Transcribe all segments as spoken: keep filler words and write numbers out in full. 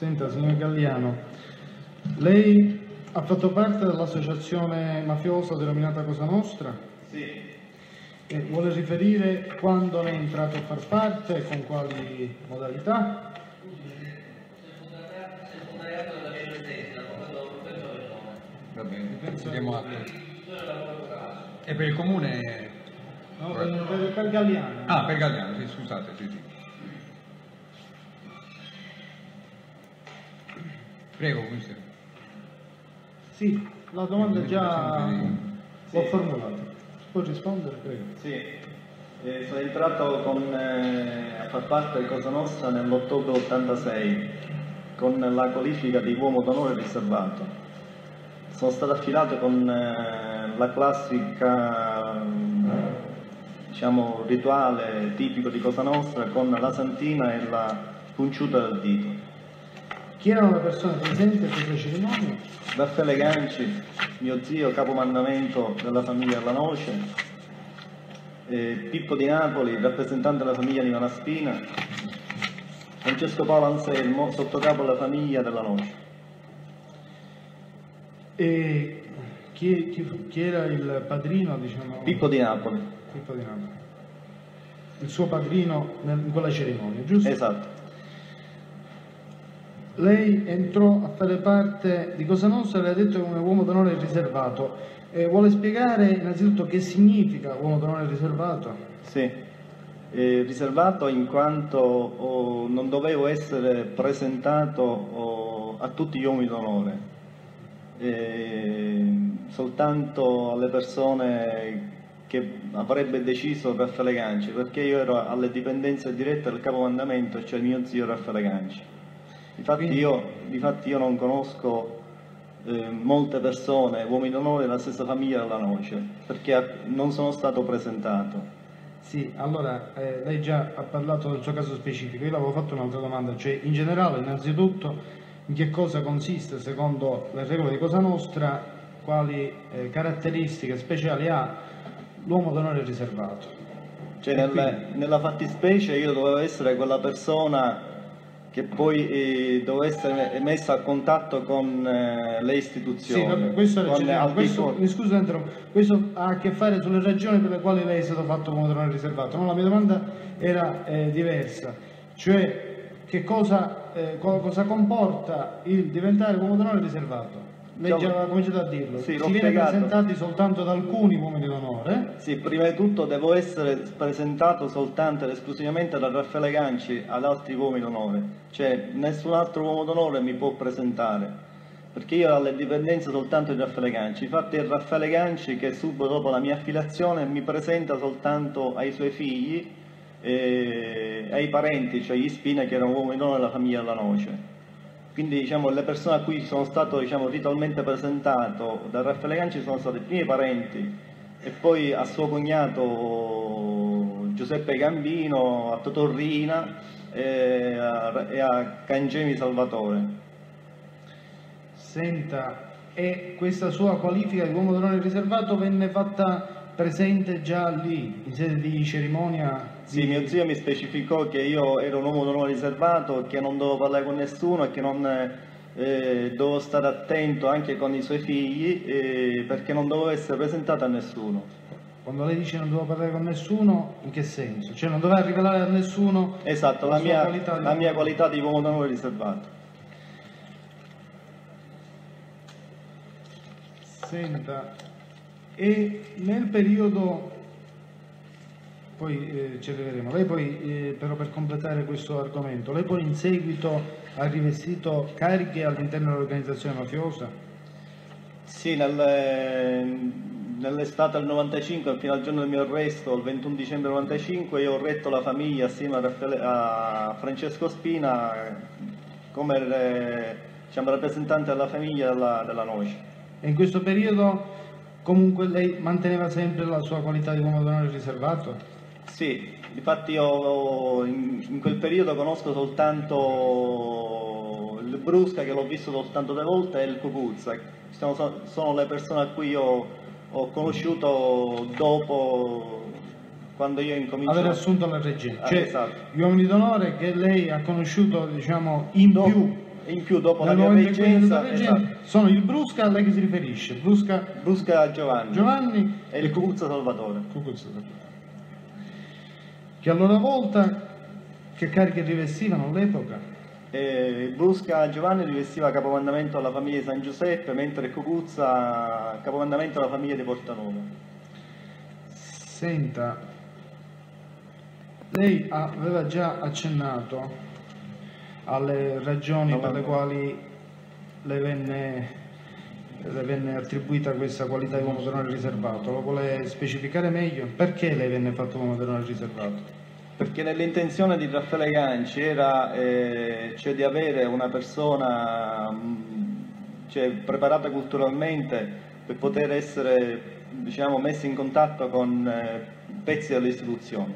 Senta, signor Galliano, lei ha fatto parte dell'associazione mafiosa denominata Cosa Nostra? Sì. E vuole riferire quando lei è entrato a far parte e con quali modalità? Va bene, andiamo a... E per il comune... No, per, per, per Galliano. Ah, per Galliano, sì, scusate, sì, sì. Prego, mister. Sì, la domanda già Sì. l'ho formulata. Può rispondere, prego. Sì, eh, sono entrato con, eh, a far parte di Cosa Nostra nell'ottobre ottantasei con la qualifica di uomo d'onore riservato. Sono stato affidato con eh, la classica, diciamo, rituale tipico di Cosa Nostra con la santina e la punciuta del dito. Chi erano le persone presenti a questa cerimonia? Raffaele Ganci, mio zio capomandamento della famiglia della Noce, eh, Pippo di Napoli, rappresentante della famiglia di Malaspina, Francesco Paolo Anselmo, sottocapo della famiglia della Noce. E chi, chi, chi era il padrino, diciamo? Pippo di Napoli. Pippo di Napoli. Il suo padrino nel, in quella cerimonia, giusto? Esatto. Lei entrò a fare parte di Cosa Nostra e le ha detto che è un uomo d'onore riservato. Eh, vuole spiegare innanzitutto che significa uomo d'onore riservato? Sì, eh, riservato in quanto oh, non dovevo essere presentato oh, a tutti gli uomini d'onore, eh, soltanto alle persone che avrebbe deciso Raffaele Ganci, perché io ero alle dipendenze dirette del capomandamento, cioè mio zio Raffaele Ganci. Infatti io, difatti io non conosco eh, molte persone, uomini d'onore della stessa famiglia della Noce, perché non sono stato presentato. Sì, allora eh, lei già ha parlato del suo caso specifico, io le avevo fatto un'altra domanda, cioè in generale innanzitutto in che cosa consiste secondo le regole di Cosa Nostra, quali eh, caratteristiche speciali ha l'uomo d'onore riservato? Cioè nel, quindi... nella fattispecie io dovevo essere quella persona che poi eh, doveva essere messa a contatto con eh, le istituzioni. Sì, vabbè, questo, con le questo mi scusa, questo ha a che fare sulle ragioni per le quali lei è stato fatto uomo d'onore riservato. No, la mia domanda era eh, diversa, cioè che cosa, eh, cosa comporta il diventare uomo d'onore riservato? Lei già aveva cominciato a dirlo, sì, si viene presentati soltanto da alcuni uomini d'onore? Sì, prima di tutto devo essere presentato soltanto ed esclusivamente da Raffaele Ganci ad altri uomini d'onore, cioè nessun altro uomo d'onore mi può presentare, perché io ho alle dipendenze soltanto di Raffaele Ganci. Infatti è Raffaele Ganci che subito dopo la mia affiliazione mi presenta soltanto ai suoi figli e ai parenti, cioè gli Spina, che erano uomini d'onore della famiglia della Noce. Quindi diciamo, le persone a cui sono stato diciamo, ritualmente presentato da Raffaele Ganci sono stati i primi parenti e poi a suo cognato Giuseppe Gambino, a Totorrina e a, e a Cangemi Salvatore. Senta, e questa sua qualifica di uomo d'onore riservato venne fatta presente già lì, in sede di cerimonia? Di... Sì, mio zio mi specificò che io ero un uomo d'onore riservato, che non dovevo parlare con nessuno e che non eh, dovevo stare attento anche con i suoi figli eh, perché non dovevo essere presentato a nessuno. Quando lei dice non dovevo parlare con nessuno, in che senso? Cioè non doveva rivelare a nessuno esatto, la, la, mia, qualità di... la mia qualità di uomo d'onore riservato. Senta, e nel periodo, poi eh, ci arriveremo, lei poi, eh, però per completare questo argomento, lei poi in seguito ha rivestito cariche all'interno dell'organizzazione mafiosa? Sì, nel, nell'estate del novantacinque, fino al giorno del mio arresto, il ventuno dicembre novantacinque, io ho retto la famiglia assieme a, Raffaele, a Francesco Spina come eh, diciamo, rappresentante della famiglia della, della Noce. E in questo periodo comunque lei manteneva sempre la sua qualità di uomo d'onore riservato? Sì, infatti io in, in quel periodo conosco soltanto il Brusca, che l'ho visto soltanto due volte, e il Cucuzza. Sono, sono le persone a cui io ho conosciuto dopo, quando io incominciato... Aver assunto la regina. Ah, cioè, esatto. Gli uomini d'onore che lei ha conosciuto, diciamo, in dopo, più in più dopo la Nel mia momento in cui è venuta reggenza, reggenza, esatto, sono il Brusca a lei che si riferisce, Brusca Brusca Giovanni, Giovanni e il Cucuzza Salvatore. Cucuzza, che a loro volta che cariche rivestivano all'epoca? E Brusca Giovanni rivestiva capomandamento alla famiglia di San Giuseppe, mentre Cucuzza capomandamento alla famiglia di Portanova. Senta, lei aveva già accennato alle ragioni per le quali le venne, le venne attribuita questa qualità di uomo d'onore riservato. Lo vuole specificare meglio? Perché lei venne fatto uomo d'onore riservato? Perché nell'intenzione di Raffaele Ganci era eh, cioè di avere una persona mh, cioè, preparata culturalmente per poter essere, diciamo, messa in contatto con eh, pezzi delle istituzioni.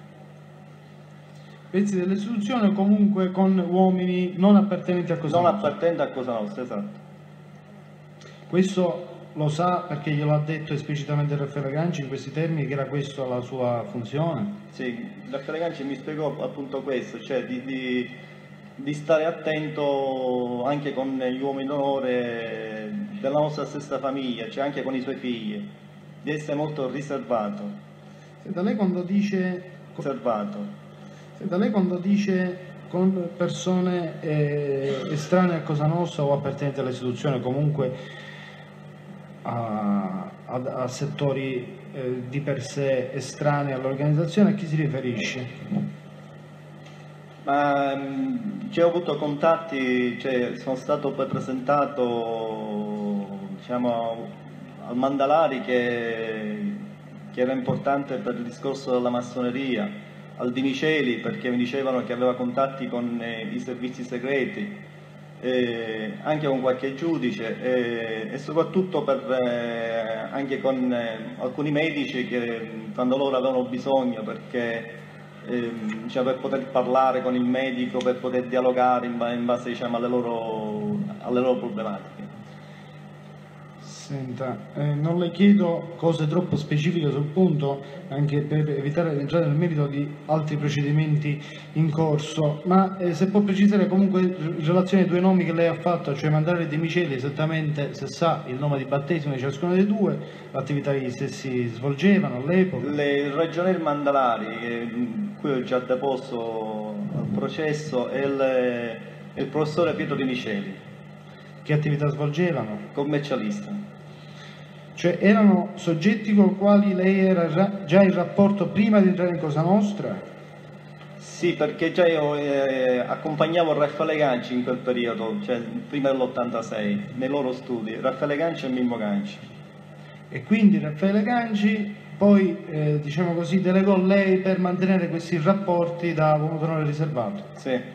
Pezzi dell'istituzione o comunque con uomini non appartenenti a Cosa Non Nostra. appartenente a Cosa Nostra, esatto. Questo lo sa perché glielo ha detto esplicitamente Raffaele Ganci in questi termini, che era questa la sua funzione? Sì, Raffaele Ganci mi spiegò appunto questo, cioè di, di, di stare attento anche con gli uomini d'onore della nostra stessa famiglia, cioè anche con i suoi figli, di essere molto riservato. Senta, lei quando dice, Riservato. senta, lei quando dice con persone eh, estranee a Cosa Nostra o appartenenti all'istituzione, comunque a, a, a settori eh, di per sé estranei all'organizzazione, a chi si riferisce? Ma mh, ci ho avuto contatti, cioè, sono stato poi presentato, diciamo, al Mandalari che, che era importante per il discorso della massoneria, al Di Miceli perché mi dicevano che aveva contatti con eh, i servizi segreti, eh, anche con qualche giudice eh, e soprattutto per, eh, anche con eh, alcuni medici che quando loro avevano bisogno perché ehm, cioè, per poter parlare con il medico, per poter dialogare in, ba- in base, diciamo, alle loro, alle loro problematiche. Senta, eh, non le chiedo cose troppo specifiche sul punto, anche per evitare di entrare nel merito di altri procedimenti in corso, ma eh, se può precisare comunque in relazione ai due nomi che lei ha fatto, cioè Mandalari e De Miceli, esattamente se sa il nome di battesimo di ciascuno dei due, l'attività che gli stessi svolgevano all'epoca. Le- Il ragionier Mandalari, che, qui ho già deposto al processo, è il, è il professore Pietro Di Miceli, Che attività svolgevano? commercialista. Cioè erano soggetti con i quali lei era ra- già in rapporto prima di entrare in Cosa Nostra? Sì, perché già io eh, accompagnavo Raffaele Ganci in quel periodo, cioè prima dell'ottantasei, nei loro studi, Raffaele Ganci e Mimmo Ganci. E quindi Raffaele Ganci poi, eh, diciamo così, delegò lei per mantenere questi rapporti da uomo d'onore riservato. Sì.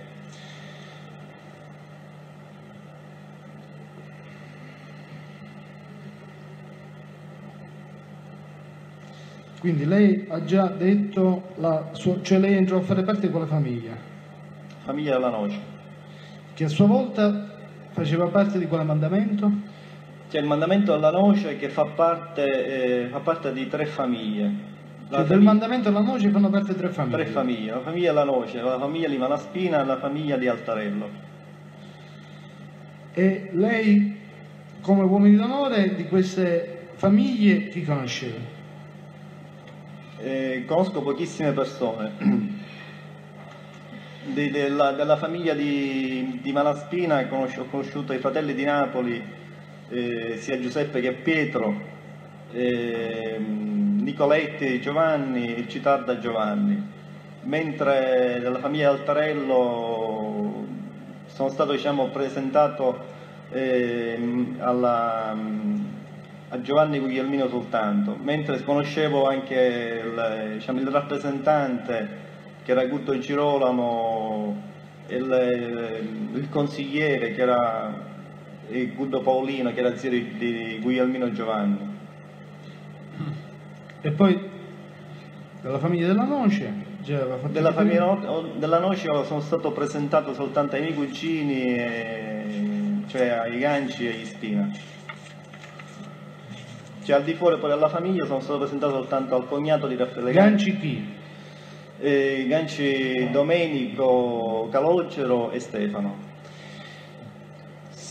Quindi lei ha già detto, la sua, cioè lei entrò a fare parte di quella famiglia, Famiglia della Noce. che a sua volta faceva parte di quale mandamento? C'è il mandamento della Noce che fa parte, eh, fa parte di tre famiglie. La Cioè del famiglia- mandamento alla noce fanno parte tre famiglie. Tre famiglie, la famiglia della Noce, la famiglia di Malaspina e la famiglia di Altarello. E lei, come uomini d'onore di queste famiglie, chi conosceva? Eh, conosco pochissime persone. Di- della, della famiglia di, di Malaspina conosco- ho conosciuto i fratelli di Napoli, eh, sia Giuseppe che Pietro, ehm, Nicoletti Giovanni e Citarda Giovanni, mentre della famiglia Altarello sono stato, diciamo, presentato ehm, alla, a Giovanni Guglielmino soltanto, mentre conoscevo anche il, diciamo, il rappresentante che era Gutto Girolamo, il, il consigliere che era il Guddo Paolino, che era zio di, di Guglielmino Giovanni. E poi della famiglia della noce, già aveva fatto Della riferimento- famiglia no- della Noce sono stato presentato soltanto ai miei cugini, e- cioè ai Ganci e agli Spina. Cioè al di fuori poi della famiglia sono stato presentato soltanto al cognato di Raffaele Ganci, Ganci chi? eh, Ganci Domenico, Calogero e Stefano.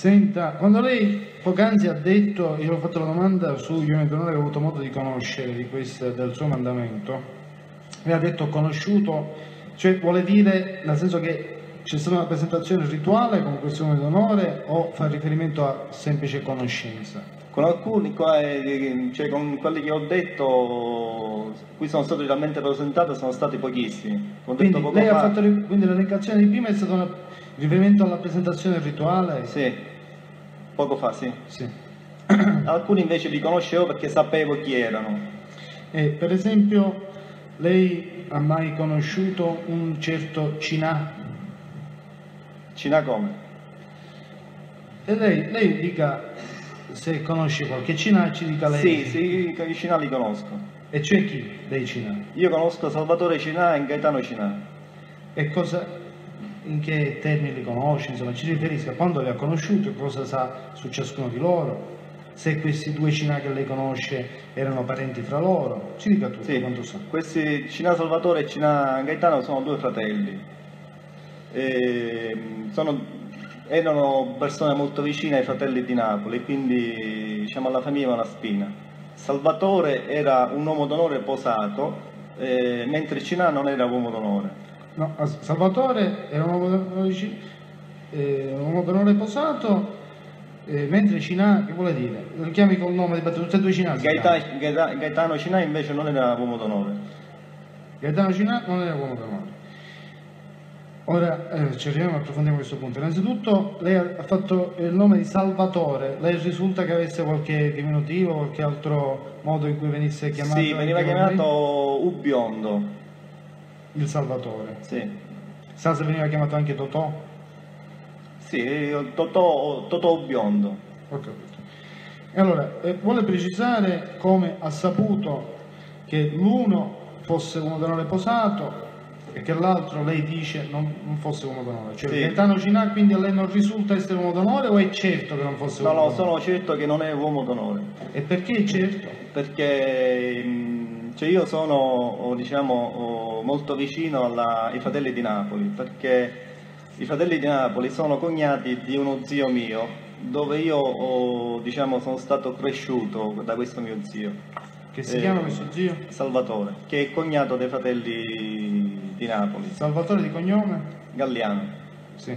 Senta, quando lei poc'anzi ha detto, io ho fatto la domanda sugli uomini d'onore che ho avuto modo di conoscere di questo, del suo mandamento, mi ha detto ho conosciuto, cioè vuole dire nel senso che c'è stata una presentazione rituale con questi uomini d'onore o fa riferimento a semplice conoscenza? Con alcuni, qua, eh, cioè con quelli che ho detto, qui sono stati realmente presentati, sono stati pochissimi. Come ho Quindi, detto poco lei ha fa, fatto, ri- quindi l'elencazione di prima è stato un riferimento alla presentazione rituale? sì, poco fa, sì. Sì. Alcuni invece li conoscevo perché sapevo chi erano. E per esempio, lei ha mai conosciuto un certo Cinà? Cina come? E lei, lei dica se conosce qualche Cinà, ci dica lei. Sì, sì, i Cina li conosco. E c'è chi dei Cinà? Io conosco Salvatore Cina e Gaetano Cina. E cosa, in che termini li conosce? Insomma, ci riferisca quando li ha conosciuti, cosa sa su ciascuno di loro, se questi due Cinà che lei conosce erano parenti fra loro. Ci dica tutto Sì, quanto sa. questi Cina Salvatore e Cina Gaetano sono due fratelli. E, sono, erano persone molto vicine ai fratelli di Napoli, quindi diciamo alla famiglia Malaspina. Salvatore era un uomo d'onore posato, eh, mentre Cina non era uomo d'onore. No, as- Salvatore era un uomo d'onore, ci- eh, un uomo d'onore posato, eh, mentre Cinà, che vuole dire? Lo chiami col nome di battesimo, tutti e due Cinà si chiamano. Gaeta- Gaeta- Gaetano Cina invece non era uomo d'onore. Gaetano Cinà non era uomo d'onore. Ora eh, ci arriviamo e approfondiamo questo punto. Innanzitutto lei ha ha fatto il nome di Salvatore, lei risulta che avesse qualche diminutivo, qualche altro modo in cui venisse chiamato? Sì, veniva anche chiamato Ubiondo. il Salvatore. Sì, Sa se veniva chiamato anche Totò? sì, Totò, Totò Ubiondo. Ho capito. E allora, eh, vuole precisare come ha saputo che l'uno fosse uomo d'onore posato e che l'altro, lei dice, non, non fosse uomo d'onore. Cioè, Sì. Gaetano Cinà, quindi a lei non risulta essere uomo d'onore o è certo che non fosse No, uomo no, d'onore? sono certo che non è uomo d'onore. E perché è certo? Perché mh, cioè io sono oh, diciamo, oh, molto vicino alla- ai fratelli di Napoli, perché i fratelli di Napoli sono cognati di uno zio mio, dove io oh, diciamo, sono stato cresciuto da questo mio zio, Che si Eh, chiama questo zio? Salvatore, che è cognato dei fratelli di Napoli, Salvatore di cognome? Galliano. Sì.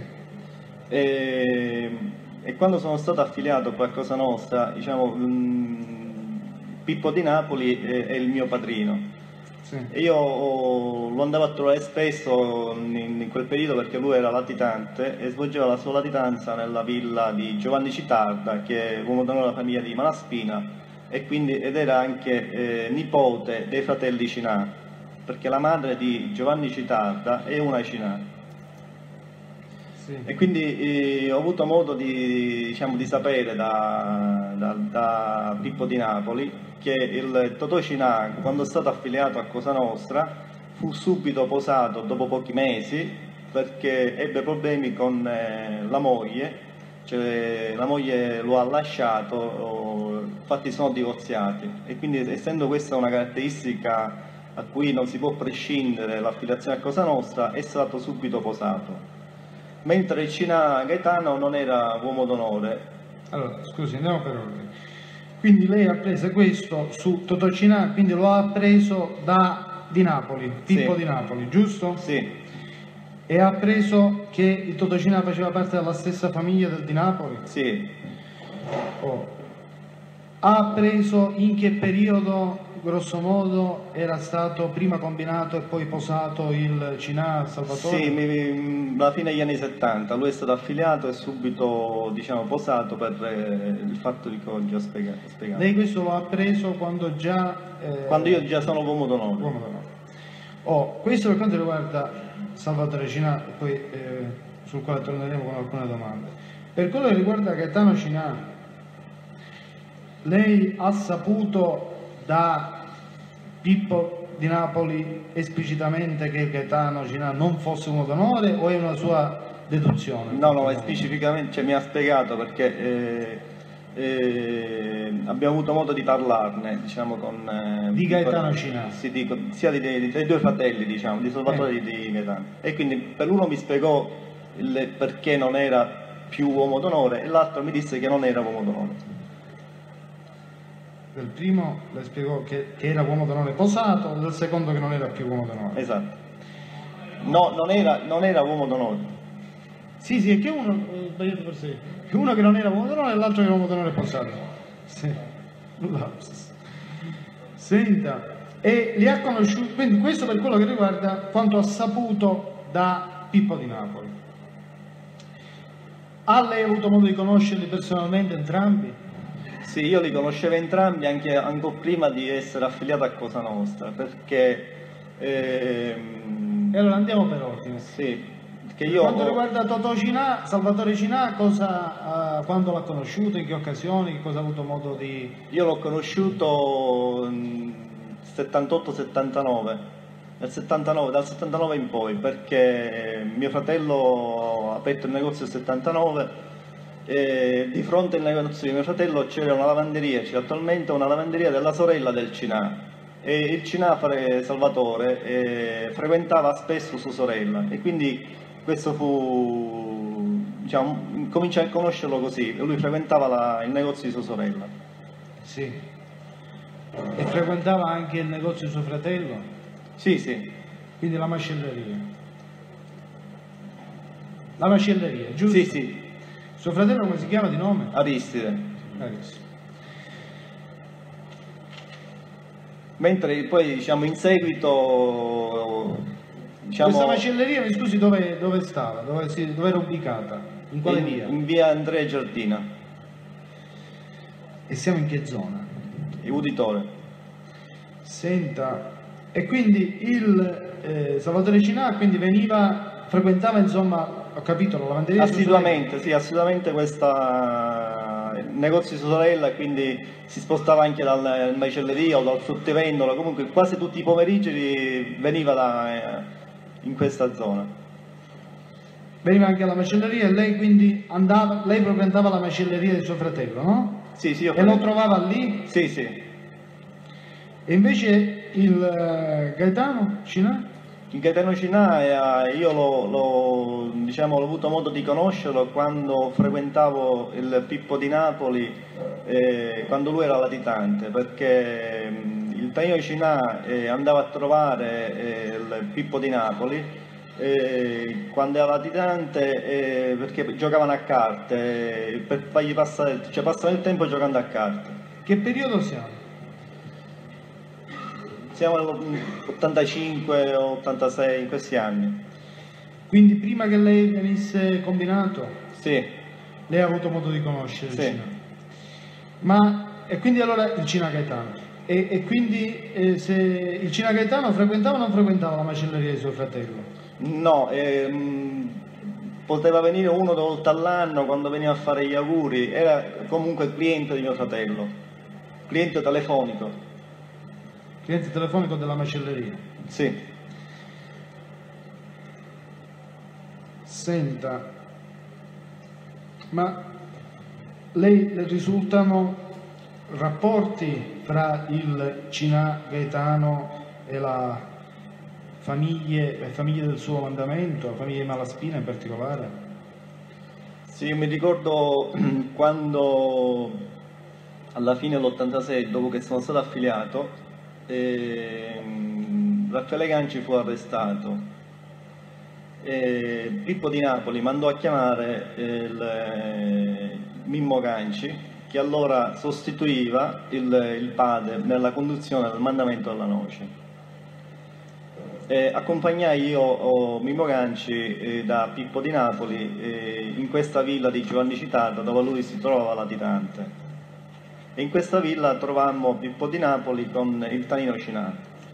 E, e quando sono stato affiliato poi a Cosa Nostra, diciamo, mh, Pippo di Napoli è, è il mio padrino. Sì. E io oh, lo andavo a trovare spesso in, in quel periodo perché lui era latitante e svolgeva la sua latitanza nella villa di Giovanni Citarda, che è uomo d'onore della famiglia di Malaspina, e quindi, ed era anche eh, nipote dei fratelli Cinà, perché la madre di Giovanni Citarda è una Cinà. Sì. E quindi eh, ho avuto modo di, diciamo, di sapere da, da- da Pippo di Napoli che il Totò Cinà, quando è stato affiliato a Cosa Nostra, fu subito posato dopo pochi mesi perché ebbe problemi con eh, la moglie, cioè la moglie lo ha lasciato, oh, infatti sono divorziati, e quindi essendo questa una caratteristica a cui non si può prescindere l'affiliazione a Cosa Nostra, è stato subito posato. Mentre Cina Gaetano non era uomo d'onore. Allora, scusi, andiamo per ordine. Quindi lei ha preso questo su Totò Cinà, quindi lo ha preso da di Napoli, Pippo Sì. di Napoli, giusto? Sì, E ha preso che il Totò Cinà faceva parte della stessa famiglia del di Napoli? sì. Oh. Ha preso in che periodo, grosso modo, era stato prima combinato e poi posato il Cinà Salvatore? Sì, mi- alla fine degli anni settanta lui è stato affiliato e subito, diciamo, posato per eh, il fatto di cui ho già spiega- spiegato. Lei questo lo ha preso quando già... eh, Quando io già sono uomo d'onore. uomo d'onore. Oh, questo per quanto riguarda Salvatore Cinà, poi eh, sul quale torneremo con alcune domande. Per quello che riguarda Gaetano Cinà, lei ha saputo da Pippo di Napoli esplicitamente che Gaetano Cinà non fosse uomo d'onore o è una sua deduzione? No, no, è specificamente, cioè, mi ha spiegato perché eh, eh, abbiamo avuto modo di parlarne, diciamo, con... eh, Di Gaetano con- Cinà. Sì, dico, sia di- dei, dei due fratelli, diciamo, di Salvatore Eh. e di Gaetano. E quindi per uno mi spiegò il perché non era più uomo d'onore e l'altro mi disse che non era uomo d'onore. Del primo le spiegò che, che era uomo d'onore posato, del secondo che non era più uomo d'onore. Esatto. No, non era, non era uomo d'onore. Sì, sì, è che uno, ho sbagliato per sé, che uno che non era uomo d'onore e l'altro che era uomo d'onore posato. Sì. Lapsus. Senta, e li ha conosciuti, quindi questo per quello che riguarda quanto ha saputo da Pippo di Napoli. Ha lei avuto modo di conoscerli personalmente entrambi? Sì, io li conoscevo entrambi anche ancora prima di essere affiliato a Cosa Nostra, perché ehm, E allora andiamo per ordine. sì, perché Per io quanto ho- riguarda Totò Cinà, Salvatore Cinà, cosa, eh, quando l'ha conosciuto, in che occasioni, che cosa ha avuto modo di... io l'ho conosciuto nel settantotto settantanove, nel settantanove, dal settantanove in poi, perché mio fratello ha aperto il negozio nel settantanove e di fronte al negozio di mio fratello c'era una lavanderia, c'è attualmente una lavanderia della sorella del Cinà e il Cinà, Salvatore, eh, frequentava spesso sua sorella e quindi questo fu, diciamo, cominciai a conoscerlo così, lui frequentava la- il negozio di sua sorella. Sì. E frequentava anche il negozio di suo fratello, Sì, sì, quindi la macelleria. La macelleria, giusto? sì, sì, Suo fratello come si chiama di nome? Aristide. Adesso. Mentre poi, diciamo, in seguito, diciamo, Questa macelleria, mi scusi, dove, dove stava? Dove, si- dove era ubicata? In quale in, via? in via Andrea Giardina, E siamo in che zona? il uditore. Senta, e quindi il eh, Salvatore Cinà quindi veniva, frequentava insomma, ho capito, la lavanderia di sua Assiduamente, sì, assiduamente questa il negozio di sua sorella, quindi si spostava anche dal macelleria o dal fruttivendolo, comunque quasi tutti i pomeriggi veniva da, eh, in questa zona. sorella. Veniva anche alla macelleria e lei quindi andava, lei frequentava la macelleria di suo fratello, no? Sì, sì, io E lo trovava lì? Sì, sì. E invece il eh, Gaetano Cinà? Il Gaetano Cinà, eh, io l'ho, l'ho, diciamo, l'ho avuto modo di conoscerlo quando frequentavo il Pippo di Napoli, eh, quando lui era latitante, perché mh, il Tanino Cinà eh, andava a trovare eh, il Pippo di Napoli eh, quando era latitante eh, perché giocavano a carte, eh, per fargli passare, cioè passavano il tempo giocando a carte. Che periodo siamo? Siamo nell'ottantacinque o ottantasei, in questi anni. Quindi prima che lei venisse combinato, Sì, lei ha avuto modo di conoscere il Sì. Cinà. Ma, e quindi allora il Cinà Gaetano. E, e quindi eh, se il Cinà Gaetano frequentava o non frequentava la macelleria di suo fratello? no, ehm, poteva venire uno due volte all'anno quando veniva a fare gli auguri, era comunque cliente di mio fratello, cliente telefonico. Cliente telefonico della macelleria. Sì, Senta, ma lei le risultano rapporti fra il Cinà Gaetano e la famiglie, le famiglie del suo mandamento, la famiglia di Malaspina in particolare? sì, io mi ricordo quando alla fine dell'ottantasei, dopo che sono stato affiliato, ehm, Raffaele Ganci fu arrestato. E Pippo di Napoli mandò a chiamare il, eh, Mimmo Ganci, che allora sostituiva il, il padre nella conduzione del mandamento della noce. E accompagnai io oh, Mimmo Ganci eh, da Pippo di Napoli eh, in questa villa di Giovanni Citata dove lui si trovava latitante. E in questa villa trovammo Pippo di Napoli con il Tanino Cinà.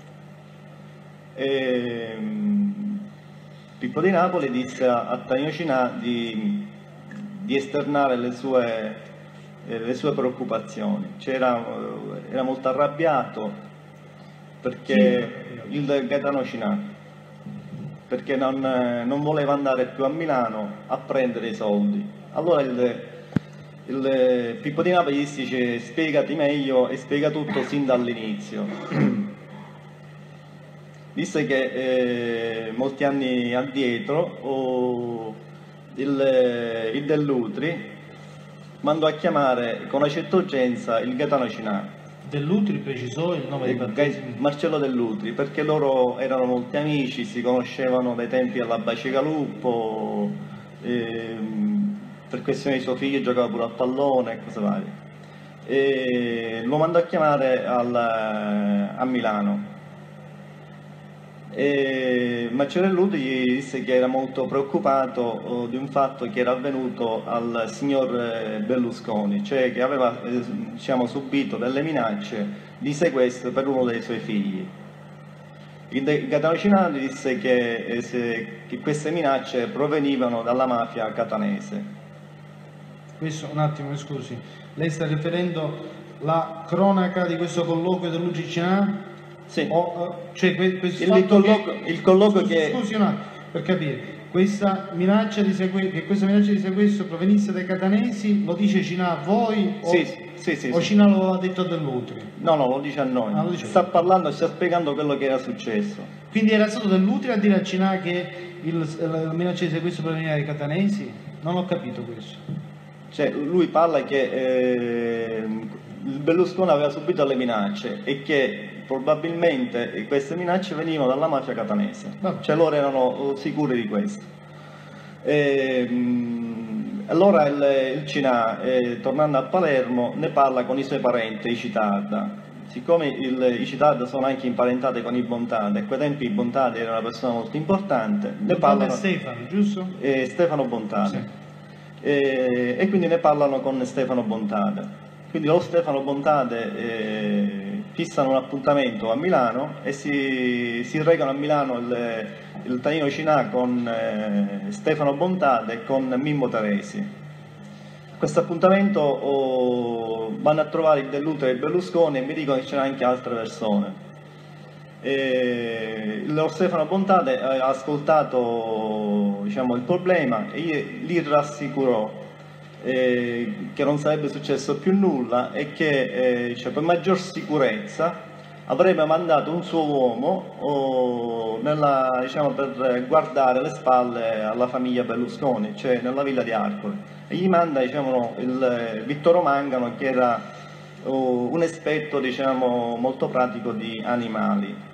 E, mm, Pippo di Napoli disse a, a Tanino Cinà di, di esternare le sue, eh, le sue preoccupazioni. C'era, eh, era molto arrabbiato perché il Gaetano Cinà, perché non, eh, non voleva andare più a Milano a prendere i soldi. Allora il, il Pippo di Napoli gli dice: spiegati meglio e spiega tutto sin dall'inizio. Disse che eh, molti anni addietro oh, il, il Dell'Utri mandò a chiamare con una certa urgenza il Gaetano Cinà. Dell'Utri precisò il nome dei battesimi? Marcello Dell'Utri, perché loro erano molti amici, si conoscevano dai tempi alla Bacicaluppo, ehm, per questione di suo figlio giocava pure a pallone e cose varie. E lo mandò a chiamare al, a Milano. E Marcello Dell'Utri gli disse che era molto preoccupato oh, di un fatto che era avvenuto al signor Berlusconi, cioè che aveva eh, diciamo, subito delle minacce di sequestro per uno dei suoi figli. Il Gaetano Cinà disse che, eh, se, che queste minacce provenivano dalla mafia catanese. Questo, un attimo, mi scusi, lei sta riferendo la cronaca di questo colloquio dell'U G C N? Sì. O, cioè, questo il, colloquio, che, il colloquio scusi, che... Scusi un attimo, per capire, questa minaccia di sequestro, che questa minaccia di sequestro provenisse dai catanesi, lo dice Cinà a voi o, sì, sì, sì, o sì. Cinà lo ha detto a Dell'Utri? No, no, lo dice a noi. Ah, lo dice sta parlando, sta spiegando quello che era successo. Quindi era stato Dell'Utri a dire a Cinà che il, la minaccia di sequestro proveniva dai catanesi? Non ho capito questo. Cioè, lui parla che eh, il Berlusconi aveva subito le minacce e che probabilmente queste minacce venivano dalla mafia catanese. Vabbè. Cioè loro erano sicuri di questo. E, mh, allora il, il Cinà, eh, tornando a Palermo, ne parla con i suoi parenti, i Citarda. Siccome il, i Citarda sono anche imparentate con i Bontade, a quei tempi i Bontade era una persona molto importante, ne parlano, Stefano, giusto? Eh, Stefano Bontade. Sì. E, e quindi ne parlano con Stefano Bontade. Quindi lo Stefano Bontade eh, fissano un appuntamento a Milano e si, si recano a Milano il, il Tanino Cinà con eh, Stefano Bontade e con Mimmo Teresi. A questo appuntamento oh, vanno a trovare il Dell'Utri e il Berlusconi e mi dicono che c'erano anche altre persone. E lo Stefano Bontade ha ascoltato diciamo, il problema e li rassicurò eh, che non sarebbe successo più nulla e che eh, cioè, per maggior sicurezza avrebbe mandato un suo uomo oh, nella, diciamo, per guardare le spalle alla famiglia Berlusconi, cioè nella villa di Arcole, e gli manda diciamo, il Vittoro Mangano, che era oh, un esperto diciamo, molto pratico di animali.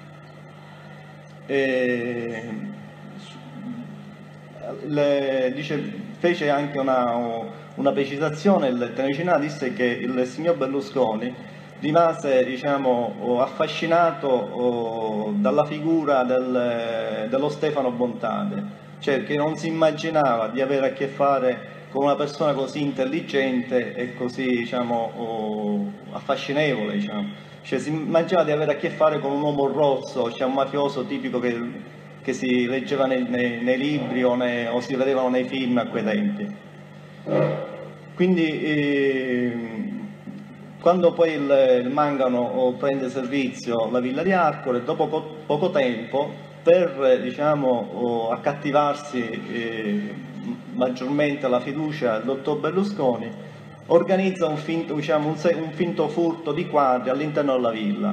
E, le, dice, fece anche una, una precisazione, il Tenecinà disse che il signor Berlusconi rimase diciamo, affascinato dalla figura del, dello Stefano Bontade, cioè che non si immaginava di avere a che fare con una persona così intelligente e così diciamo, affascinevole, diciamo. Cioè, si immaginava di avere a che fare con un uomo rosso, cioè un mafioso tipico che, che si leggeva nei, nei, nei libri o, nei, o si vedevano nei film a quei tempi. Quindi eh, quando poi il, il Mangano prende servizio la villa di Arcole, dopo po poco tempo, per diciamo, accattivarsi eh, maggiormente la fiducia del dottor Berlusconi, organizza un finto, diciamo, un, un finto furto di quadri all'interno della villa.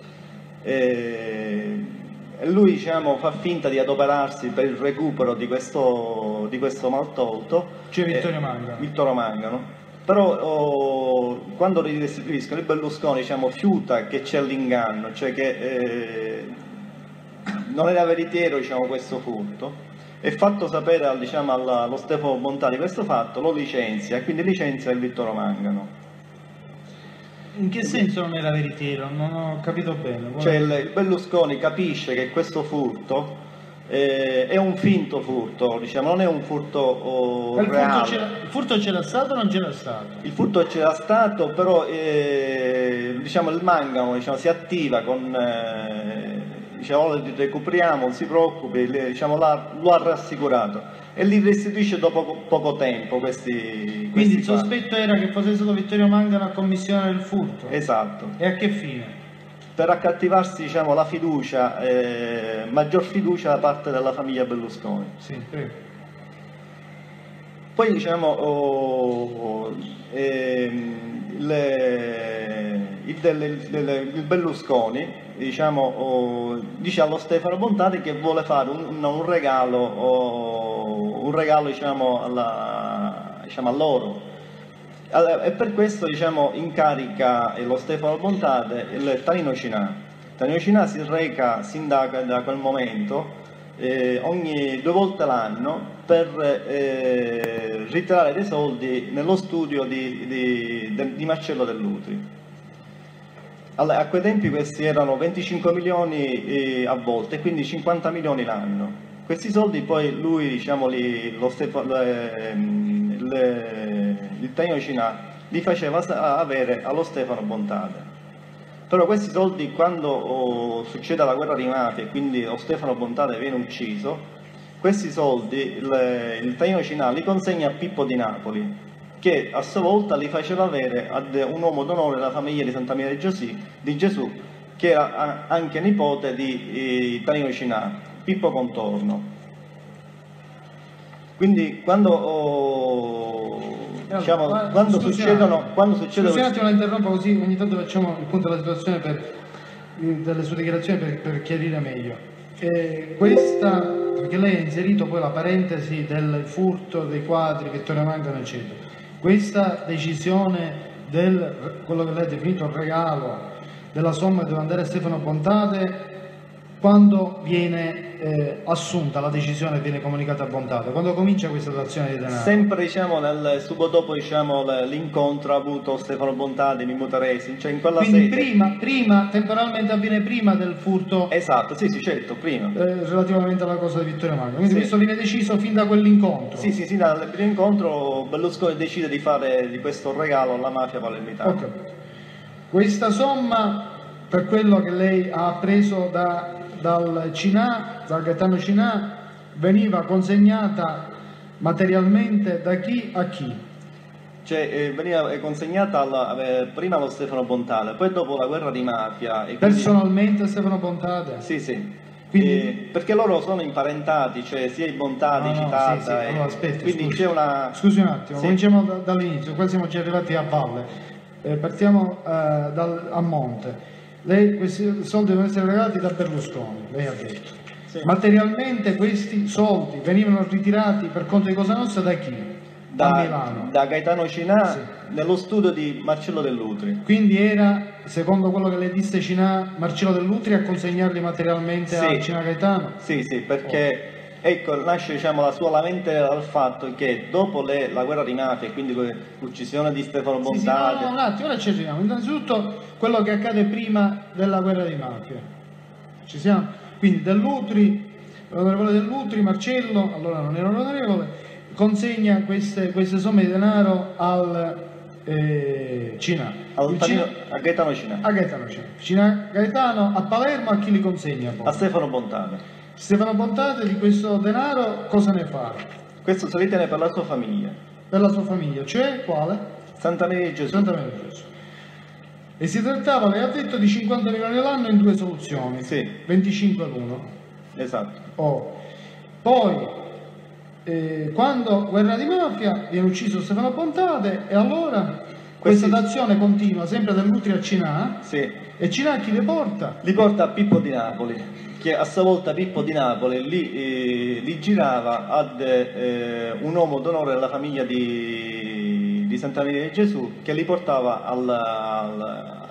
E lui diciamo, fa finta di adoperarsi per il recupero di questo, di questo maltolto. Cioè Vittorio Mangano. Vittorio Mangano. Però oh, quando li restituiscono, il Berlusconi diciamo, fiuta che c'è l'inganno, cioè che eh, non era veritiero diciamo, questo furto. E fatto sapere diciamo, allo Stefano Bontade questo fatto, lo licenzia e quindi licenzia il Vittoro Mangano. In che senso non era veritiero? Non ho capito bene. Vuole... Cioè il, il Berlusconi capisce che questo furto eh, è un finto furto, diciamo, non è un furto oh, il reale. Furto il furto c'era stato o non c'era stato? Il furto c'era stato, però eh, diciamo, il Mangano diciamo, si attiva con... Eh, diciamo, li recuperiamo, non si preoccupi, diciamo, lo ha rassicurato e li restituisce dopo poco tempo questi, questi Quindi il fatti. sospetto era che fosse stato Vittorio Mangano a commissionare il furto? Esatto. E a che fine? Per accattivarsi diciamo, la fiducia, eh, maggior fiducia da parte della famiglia Berlusconi. Sì, prego. Poi diciamo oh, eh, le, il, del, il, il Berlusconi diciamo, oh, dice allo Stefano Bontade che vuole fare un, un regalo, oh, un regalo diciamo, alla, diciamo, a loro. Allora, e per questo diciamo, incarica lo Stefano Bontate il Tanino Cinà. Tanino Cinà si reca sin da, da quel momento eh, ogni due volte l'anno per eh, ritirare dei soldi nello studio di, di, di, di Marcello Dell'Utri. Allora, a quei tempi questi erano venticinque milioni eh, a volte, quindi cinquanta milioni l'anno. Questi soldi poi lui, diciamo, li, lo Stefano, le, le, il Tanino Cinà li faceva avere allo Stefano Bontate. Però questi soldi, quando oh, succede la guerra di mafia e quindi lo Stefano Bontate viene ucciso, questi soldi il, il Tanino Cinà li consegna a Pippo di Napoli, che a sua volta li faceva avere ad un uomo d'onore della famiglia di Santa Maria di Gesù, di Gesù che era anche nipote di eh, Tanino Cinà, Pippo Contorno. Quindi quando, oh, diciamo, allora, quando scusi, succedono... Quando succedono scusi un attimo, la interrompo così ogni tanto facciamo il punto della situazione per, delle sue dichiarazioni per, per chiarire meglio. Eh, questa, perché lei ha inserito poi la parentesi del furto dei quadri che Vittorio Mangano eccetera. Questa decisione del quello che lei ha definito il regalo della somma che deve andare a Stefano Bontate, quando viene eh, assunta la decisione e viene comunicata a Bontate? Quando comincia questa dotazione di denaro? Sempre diciamo, nel, subito dopo diciamo, l'incontro ha avuto Stefano Bontate, Mimmo Teresi, cioè in quella Quindi sede. prima, prima, temporalmente avviene prima del furto Esatto, sì, sì, certo, prima. eh, relativamente alla cosa di Vittorio Mangano. Quindi Sì. questo viene deciso fin da quell'incontro. Sì, sì, sì, dal primo incontro Berlusconi decide di fare di questo regalo alla mafia palermitana. Ho capito. Questa somma, per quello che lei ha preso da, dal Cinà, dal Gaetano Cinà, veniva consegnata materialmente da chi a chi? Cioè, eh, veniva consegnata alla, eh, prima allo Stefano Bontate, poi dopo la guerra di mafia. E quindi... Personalmente a Stefano Bontate? Sì, sì. Quindi- Eh, perché loro sono imparentati, cioè sia i Bontati, No, no, Citata, sì, sì. e- Allora, aspetti, quindi scusi. c'è una... Scusi un attimo, Sì. cominciamo da- dall'inizio, qua siamo già arrivati a valle. Eh, partiamo eh, dal- a monte. Lei, questi soldi devono essere regalati da Berlusconi, lei ha detto. Sì. Materialmente questi soldi venivano ritirati per conto di Cosa Nostra da chi? a Da, Milano. da Gaetano Cinà Sì. nello studio di Marcello Dell'Utri. Quindi era, secondo quello che le disse Cinà, Marcello Dell'Utri a consegnarli materialmente Sì. a Cinà Gaetano? Sì, sì, perché ecco, nasce diciamo, la sua lamentela dal fatto che dopo le- la guerra di mafia e quindi que- l'uccisione di Stefano Sì, sì, no, Bontate, no, un attimo, ora ci arriviamo. Innanzitutto quello che accade prima della guerra di mafia. Ci siamo? Quindi Dell'Utri, l'onorevole Dell'Utri, Marcello, allora non era un onorevole, consegna queste, queste somme di denaro al eh, Cinà. al Il Tanino- Cinà- a Gaetano Cinà, a Gaetano Cinà. Cinà Gaetano a Palermo a chi li consegna poi? a Stefano Bontate. Stefano Bontate di questo denaro cosa ne fa? Questo se li tiene per la sua famiglia. Per la sua famiglia, cioè quale? Santa Maria di Gesù. Santa Maria di Gesù. E si trattava, lei ha detto, di cinquanta milioni all'anno in due soluzioni, Sì, venticinque l'uno. esatto. Oh. Poi, eh, quando guerra di mafia, viene ucciso Stefano Bontate e allora questa Questi- d'azione continua sempre dall'Utri a Cinà, Sì. e Cinà chi le porta? Li porta a Pippo di Napoli, che a sua volta Pippo di Napoli li, eh, li girava ad eh, un uomo d'onore della famiglia di, di Santa Maria di Gesù, che li portava al, al-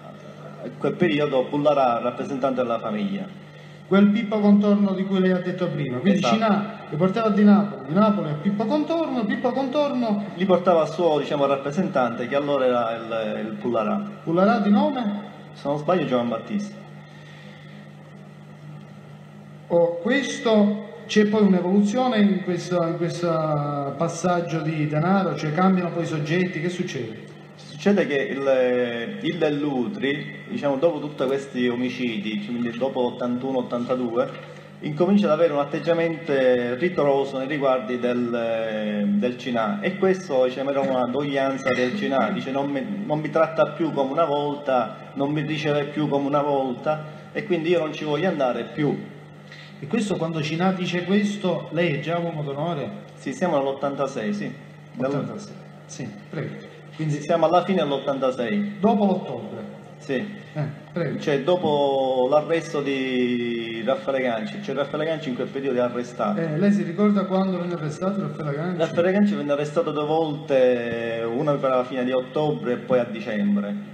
a quel periodo Bullarà, rappresentante della famiglia. Quel Pippo Contorno di cui lei ha detto prima. Quindi Esatto. Cinà li portava di Napoli, di Napoli a Pippo Contorno, Pippo Contorno, Li portava al suo diciamo, rappresentante, che allora era il, il Bullarà. Bullarà di nome? Se non sbaglio Giovan Battista. Oh, questo c'è poi un'evoluzione in questo, in questo passaggio di denaro, cioè cambiano poi i soggetti, che succede? Succede che il, il Dell'Utri, diciamo, dopo tutti questi omicidi, quindi dopo ottantuno ottantadue, incomincia ad avere un atteggiamento ritroso nei riguardi del, del Cinà, e questo diciamo, era una doglianza del Cinà, dice non mi, non mi tratta più come una volta, non mi riceve più come una volta, e quindi io non ci voglio andare più. E questo quando Cinà dice questo, lei è già uomo d'onore? Sì, siamo nell'ottantasei, sì. Nel- ottantasei. Sì, prego. Quindi Quindi siamo alla fine dell'ottantasei. dopo l'ottobre. Sì. Sì. Eh, prego. Cioè, dopo l'arresto di Raffaele Ganci, cioè Raffaele Ganci in quel periodo è arrestato. Eh, lei si ricorda quando venne arrestato Raffaele Ganci? Raffaele Ganci venne arrestato due volte, una per la fine di ottobre e poi a dicembre.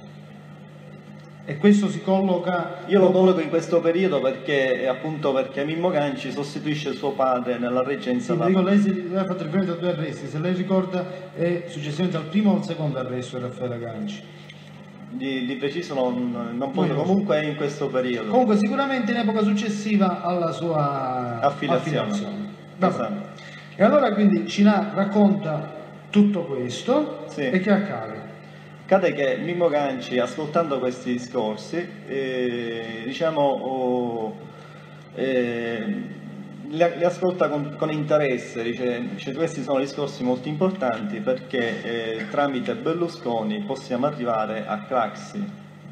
E questo si colloca... Io lo colloco in questo periodo perché, appunto, perché Mimmo Ganci sostituisce suo padre nella reggenza. Sì, da... dico, lei, si, lei ha fatto riferimento a due arresti, se lei ricorda è successivamente al primo o al secondo arresto di Raffaele Ganci? Di, di preciso non, non posso, Non lo so. comunque è in questo periodo. Comunque sicuramente in epoca successiva alla sua Affiliazione. affiliazione. Va bene. Esatto. E allora quindi Cinà racconta tutto questo Sì. e che accade? Accade che Mimmo Ganci, ascoltando questi discorsi, eh, diciamo, oh, eh, li, li ascolta con, con interesse, dice, dice questi sono discorsi molto importanti perché eh, tramite Berlusconi possiamo arrivare a Craxi.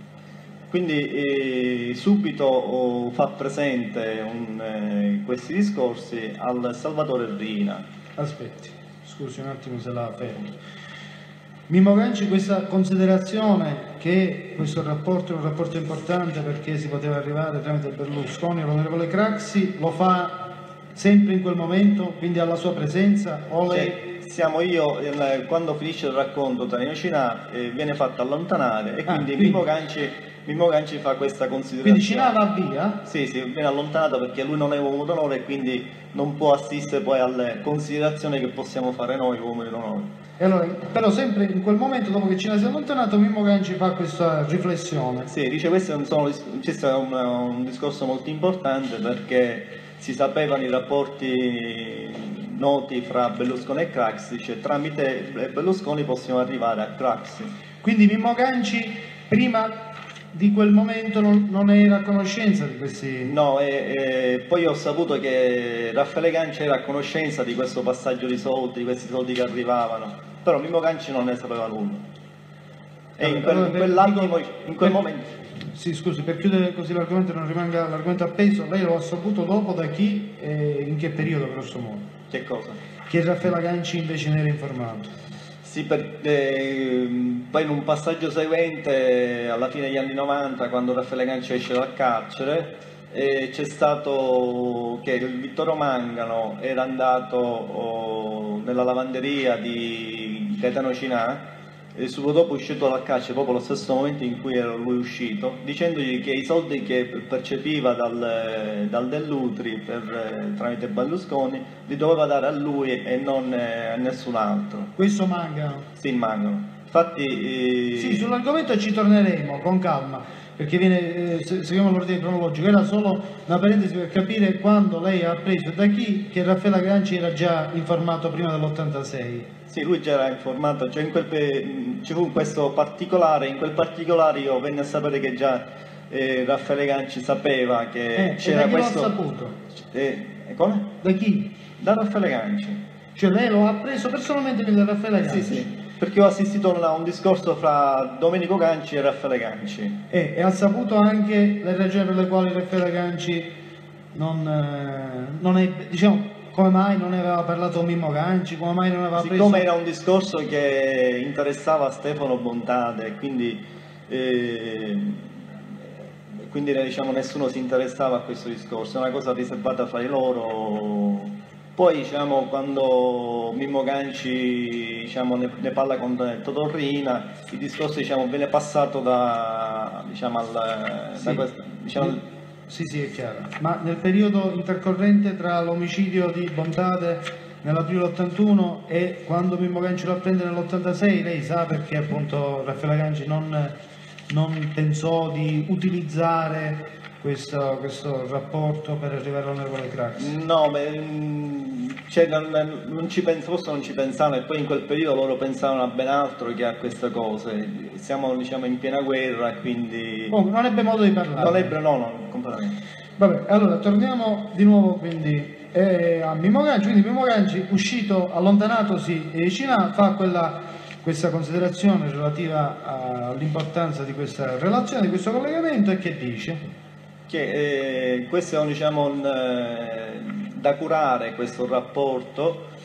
Quindi eh, subito oh, fa presente un, eh, questi discorsi al Salvatore Riina. Aspetti, scusi un attimo se la fermo. Mimmo Ganci, questa considerazione che questo rapporto è un rapporto importante perché si poteva arrivare tramite Berlusconi all'onorevole Craxi, lo fa sempre in quel momento, quindi alla sua presenza? O lei... Cioè, siamo io, il- quando finisce il racconto Tanino Cinà eh, viene fatto allontanare e Ah, quindi, quindi- Mimmo Ganci, Mimmo Ganci fa questa considerazione. Quindi Cinà va via? Sì, sì, viene allontanato perché lui non è uomo d'onore e quindi non può assistere poi alle considerazioni che possiamo fare noi uomini d'onore. E allora, però sempre in quel momento, dopo che Cinà si è allontanato, Mimmo Ganci fa questa riflessione. Sì, dice questo è un, sono- questo è un, un discorso molto importante perché si sapevano i rapporti noti fra Berlusconi e Craxi, dice tramite Berlusconi possiamo arrivare a Craxi. Quindi Mimmo Ganci prima di quel momento non, non era a conoscenza di questi... No, e, e poi ho saputo che Raffaele Ganci era a conoscenza di questo passaggio di soldi, di questi soldi che arrivavano, però Mimmo Ganci non ne sapeva nulla. E in, quel, in quell'attimo, in quel per- momento... Sì, scusi, per chiudere così l'argomento e non rimanga l'argomento appeso, lei lo ha saputo dopo da chi e in che periodo grosso modo? Che cosa? Che Raffaele Ganci invece ne era informato. Sì, per, eh, poi in un passaggio seguente, alla fine degli anni novanta, quando Raffaele Ganci esce dal carcere, eh, c'è stato che il Vittorio Mangano era andato oh, nella lavanderia di Gaetano Cinà e subito dopo uscito dal carcere, proprio allo stesso momento in cui era lui uscito, dicendogli che i soldi che percepiva dal, dal Dell'Utri per, tramite Berlusconi li doveva dare a lui e non eh, a nessun altro. Questo manca. Sì, Mangano. Infatti... eh, Sì, sull'argomento ci torneremo con calma, perché viene, eh, se- seguiamo l'ordine cronologico. Era solo una parentesi per capire quando lei ha appreso e da chi che Raffaele Ganci era già informato prima dell'ottantasei. Sì, lui già era informato, cioè in quel pe- ci fu questo particolare, in quel particolare io venni a sapere che già eh, Raffaele Ganci sapeva che Eh, e c'era da chi questo... l'ha saputo? Eh, e come? Da chi? Da Raffaele Ganci. Cioè lei lo ha preso personalmente da Raffaele Ganci? Sì, sì, perché ho assistito a un discorso fra Domenico Ganci e Raffaele Ganci. E, e ha saputo anche le ragioni per le quali Raffaele Ganci non, eh, non è, diciamo, come mai non ne aveva parlato Mimmo Ganci, come mai non aveva preso... Siccome era un discorso che interessava Stefano Bontade e quindi, eh, quindi diciamo, nessuno si interessava a questo discorso, è una cosa riservata fra di loro. Poi diciamo, quando Mimmo Ganci diciamo, ne, ne parla con Totò Riina, il discorso diciamo, viene passato da, diciamo, al, Sì. da questo, diciamo, Sì, sì, è chiaro. Ma nel periodo intercorrente tra l'omicidio di Bontade nell'aprile ottantuno e quando Mimmo Ganci lo apprende nell'ottantasei, lei sa perché appunto Raffaele Ganci non, non pensò di utilizzare questo, questo rapporto per arrivare all'onorevole Craxi? No, beh, mm, cioè, non, non ci penso, forse non ci pensavano e poi in quel periodo loro pensavano a ben altro che a queste cose. Siamo diciamo, in piena guerra e quindi... Comunque, non ebbe modo di parlare. Non ebbero, no, no, completamente. Vabbè, allora torniamo di nuovo quindi eh, a Mimmo Ganci. Quindi Mimmo Ganci, uscito, allontanatosi e Cinà, fa quella, questa considerazione relativa all'importanza di questa relazione, di questo collegamento e che dice? Che eh, questo è un, diciamo, un, eh, da curare questo rapporto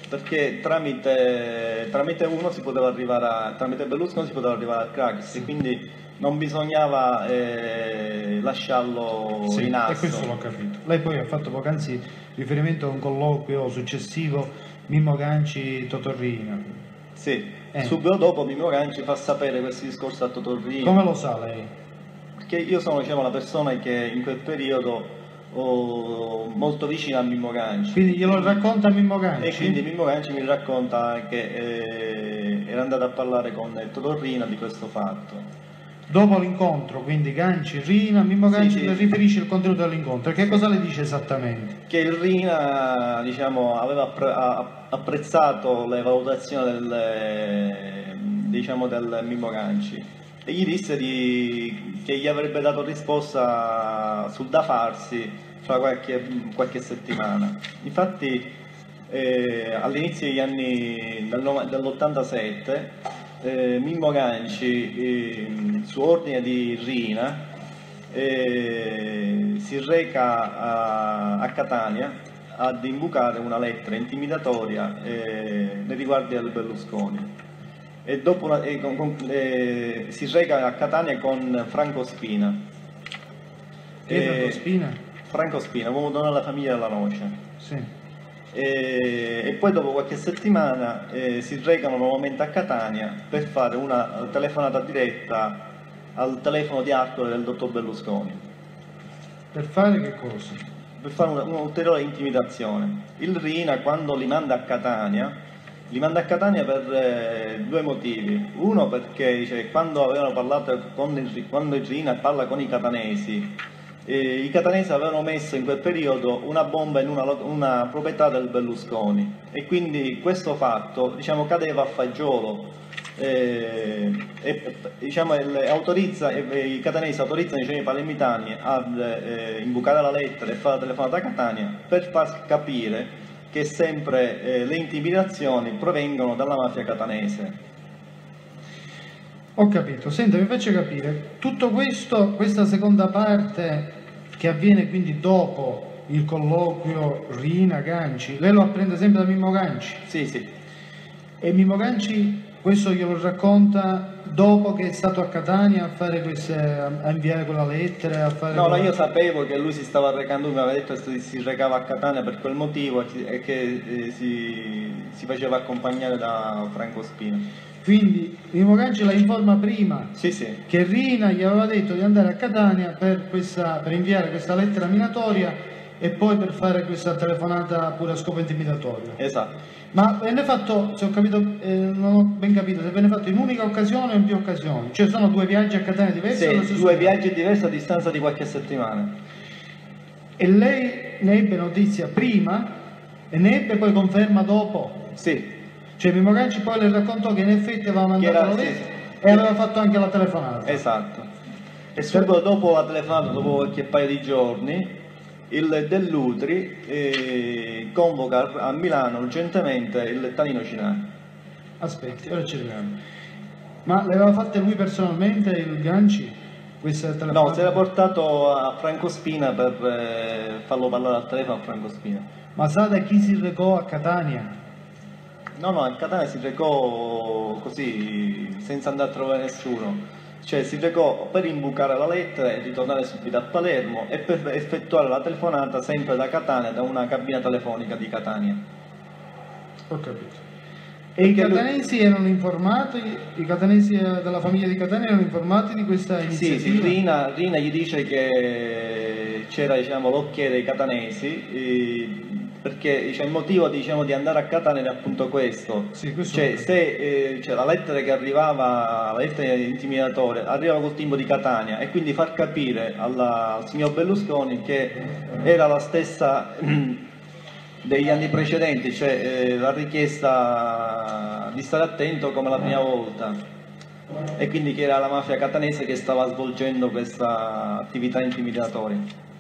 perché tramite, tramite uno si poteva arrivare a, tramite Berlusconi si poteva arrivare a Craxi, quindi non bisognava eh, lasciarlo Sì, in e asso. questo l'ho capito. Lei poi ha fatto poc'anzi riferimento a un colloquio successivo Mimmo Ganci Totorrina. Sì, Eh. subito dopo Mimmo Ganci fa sapere questi discorsi a Totorrino. Come lo sa lei? Perché io sono, diciamo, la persona che in quel periodo oh, molto vicina a Mimmo Ganci. Quindi glielo racconta Mimmo Ganci? E quindi Mimmo Ganci mi racconta che eh, era andato a parlare con Totorrina di questo fatto. Dopo l'incontro, quindi Ganci, Rina, Mimmo Sì, Ganci sì. le riferisce il contenuto dell'incontro. E che cosa le dice esattamente? Che il Rina, diciamo, aveva appre- ha- apprezzato le valutazioni del, diciamo, del Mimmo Ganci e gli disse di- che gli avrebbe dato risposta sul da farsi fra qualche, qualche settimana. Infatti eh, all'inizio degli anni del nove- dell'ottantasette eh, Mimmo Ganci, eh, su ordine di Rina, eh, si reca a, a Catania ad imbucare una lettera intimidatoria eh, nei riguardi del Berlusconi. E dopo una- e con- con- eh, si reca a Catania con Franco Spina. Chi è Eh, Franco Spina? Franco Spina, uomo d'onore alla famiglia della Noce. Sì. E, e poi dopo qualche settimana eh, si recano nuovamente a Catania per fare una telefonata diretta al telefono di Arcore del dottor Berlusconi, Per fare che cosa? per fare una- un'ulteriore intimidazione. Il Rina, quando li manda a Catania, li manda a Catania per eh, due motivi. Uno perché dice, quando avevano parlato con il, quando il Rina parla con i catanesi, eh, i catanesi avevano messo in quel periodo una bomba in una, una proprietà del Berlusconi e quindi questo fatto, diciamo, cadeva a fagiolo. Eh, e, diciamo, il- autorizza, eh, i catanesi autorizzano diciamo, i palermitani ad eh, imbucare la lettera e fare la telefonata a Catania per far capire che sempre eh, le intimidazioni provengono dalla mafia catanese. Ho capito. Senta, mi faccia capire. Tutto questo, questa seconda parte che avviene quindi dopo il colloquio Rina Ganci, lei lo apprende sempre da Mimmo Ganci? Sì, sì, E Mimmo Ganci questo glielo racconta dopo che è stato a Catania a fare queste, a inviare quella lettera, a fare no, no, quella- io sapevo che lui si stava recando, lui mi aveva detto che si, si recava a Catania per quel motivo e, si- e che eh, si, si faceva accompagnare da Franco Spina. Quindi Mimmo Ganci la informa prima Sì, sì, che Rina gli aveva detto di andare a Catania per, questa, per inviare questa lettera minatoria e poi per fare questa telefonata pure a scopo intimidatorio. esatto. Ma venne fatto, se ho capito, eh, non ho ben capito, se venne fatto in unica occasione o in più occasioni? Cioè sono due viaggi a Catania diversi? o lo Sì, stesso due giorno? viaggi diversi a distanza di qualche settimana. E lei ne ebbe notizia prima e ne ebbe poi conferma dopo? Sì, Cioè Mimmo Ganci poi le raccontò che in effetti aveva mandato era- la sì, lettera sì. e aveva fatto anche la telefonata. esatto. E subito dopo la telefonata, dopo qualche paio di giorni, il Dell'Utri eh, convoca a Milano urgentemente il Tanino Cinà. Aspetti, ora ci arriviamo. Ma le aveva fatte lui personalmente il Ganci? Questa telefonata? No, si era portato a Franco Spina per eh, farlo parlare al telefono a Franco Spina. Ma sa da chi si recò a Catania? No, no, a Catania si recò così, senza andare a trovare nessuno. Cioè si recò per imbucare la lettera e ritornare subito a Palermo e per effettuare la telefonata sempre da Catania, da una cabina telefonica di Catania. Ho capito. E i Perché lui- catanesi erano informati, i catanesi eh, della famiglia di Catania erano informati di questa Sì, iniziativa? sì, Rina, Rina gli dice che c'era, diciamo, l'occhio dei catanesi, eh, perché cioè, il motivo, diciamo, di andare a Catania era appunto questo. Sì, questo Cioè, lo se eh, cioè, la lettera che arrivava, la lettera intimidatoria, arrivava col timbro di Catania e quindi far capire alla- al signor Berlusconi che era la stessa degli anni precedenti, cioè eh, la richiesta di stare attento come la prima volta, e quindi che era la mafia catanese che stava svolgendo questa attività intimidatoria.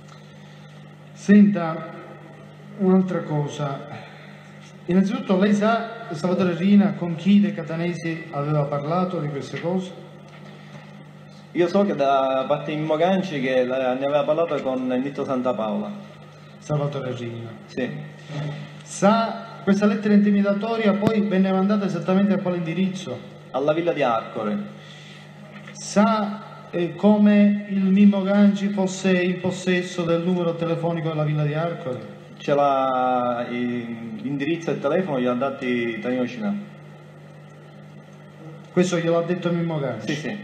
Senta, un'altra cosa. Innanzitutto lei sa, Salvatore Rina, con chi dei catanesi aveva parlato di queste cose? Io so che da parte di Mimmo Ganci che la- ne aveva parlato con Nitto Santapaola. Salvatore Rina. Sì. Sa questa lettera intimidatoria poi venne mandata esattamente a quale indirizzo? Alla villa di Arcore. Sa eh, come il Mimmo Ganci fosse in possesso del numero telefonico della villa di Arcore? C'è la- i- l'indirizzo e il telefono gli ha dati Tanino Cinà. Questo glielo ha detto Mimmo Ganci? Sì, sì.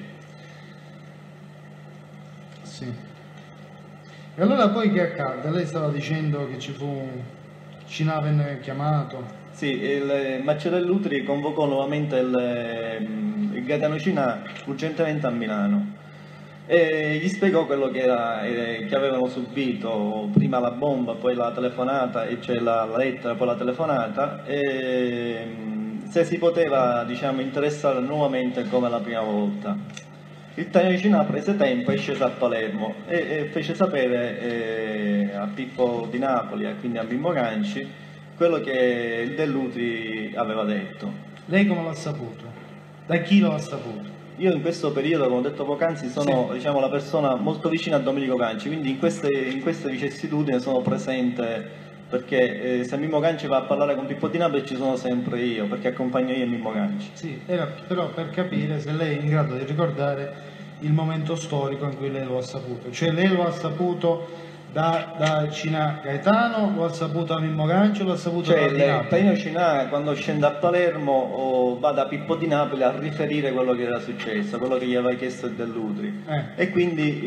Sì. E allora poi che accadde? Lei stava dicendo che ci fu... Cinà venne chiamato. Sì, il Macellellutri convocò nuovamente il, il Gaetano Cinà urgentemente a Milano e gli spiegò quello che, era, eh, che avevano subito, prima la bomba, poi la telefonata, e cioè la, la lettera, poi la telefonata, e mh, se si poteva, diciamo, interessare nuovamente come la prima volta. Il Tanino Cinà prese tempo e scese a Palermo e, e fece sapere eh, a Pippo di Napoli e quindi a Mimmo Ganci quello che il Dell'Utri aveva detto. Lei come l'ha saputo? Da chi lo ha saputo? Io in questo periodo, come ho detto poc'anzi, sono Sì. diciamo, la persona molto vicina a Domenico Ganci, quindi in queste, in queste vicissitudini sono presente, perché eh, se Mimmo Ganci va a parlare con Pippo di Napoli ci sono sempre io, perché accompagno io e Mimmo Ganci. Sì, era però per capire se lei è in grado di ricordare il momento storico in cui lei lo ha saputo. Cioè lei lo ha saputo da, da Cinà Gaetano, lo ha saputo da Mimmo Ganci, lo ha saputo Cioè da Di il Napoli. Tanino Cinà quando scende a Palermo o va da Pippo di Napoli a riferire quello che era successo, quello che gli aveva chiesto il Dell'Utri. Eh. E quindi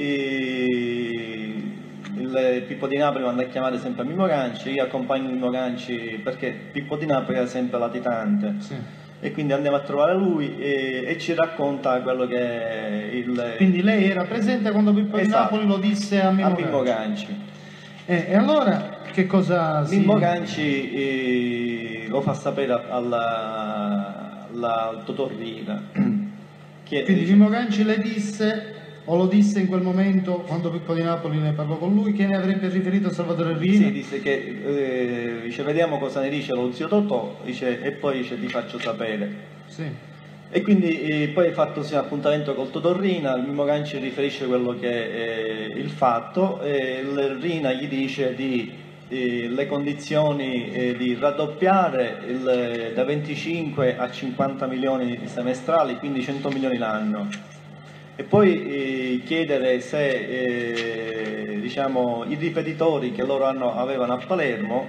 eh, il Pippo di Napoli manda a chiamare sempre Mimmo Ganci, io accompagno Mimmo Ganci perché Pippo di Napoli era sempre latitante. Sì. E quindi andiamo a trovare lui e, e ci racconta quello che è il... Quindi lei era presente quando Pippo di Esatto. Napoli lo disse a Mimmo, a Mimmo Ganci. Ganci. Eh, e allora che cosa si... Mimmo Ganci eh, lo fa sapere alla, alla, al Totorrina. Che Quindi dice- Mimmo Ganci le disse, o lo disse in quel momento quando Pippo di Napoli ne parlò con lui, che ne avrebbe riferito a Salvatore Rina? Sì, disse che eh, dice, vediamo cosa ne dice lo zio Totò, dice, e poi dice, ti faccio sapere. Sì. E quindi eh, poi fattosi un appuntamento col Totorrina, il Mimmo Ganci riferisce quello che è il fatto e il Rina gli dice di eh, le condizioni eh, di raddoppiare il, da venticinque a cinquanta milioni semestrali, quindi cento milioni l'anno. E poi eh, chiedere se eh, diciamo, i ripetitori che loro hanno- avevano a Palermo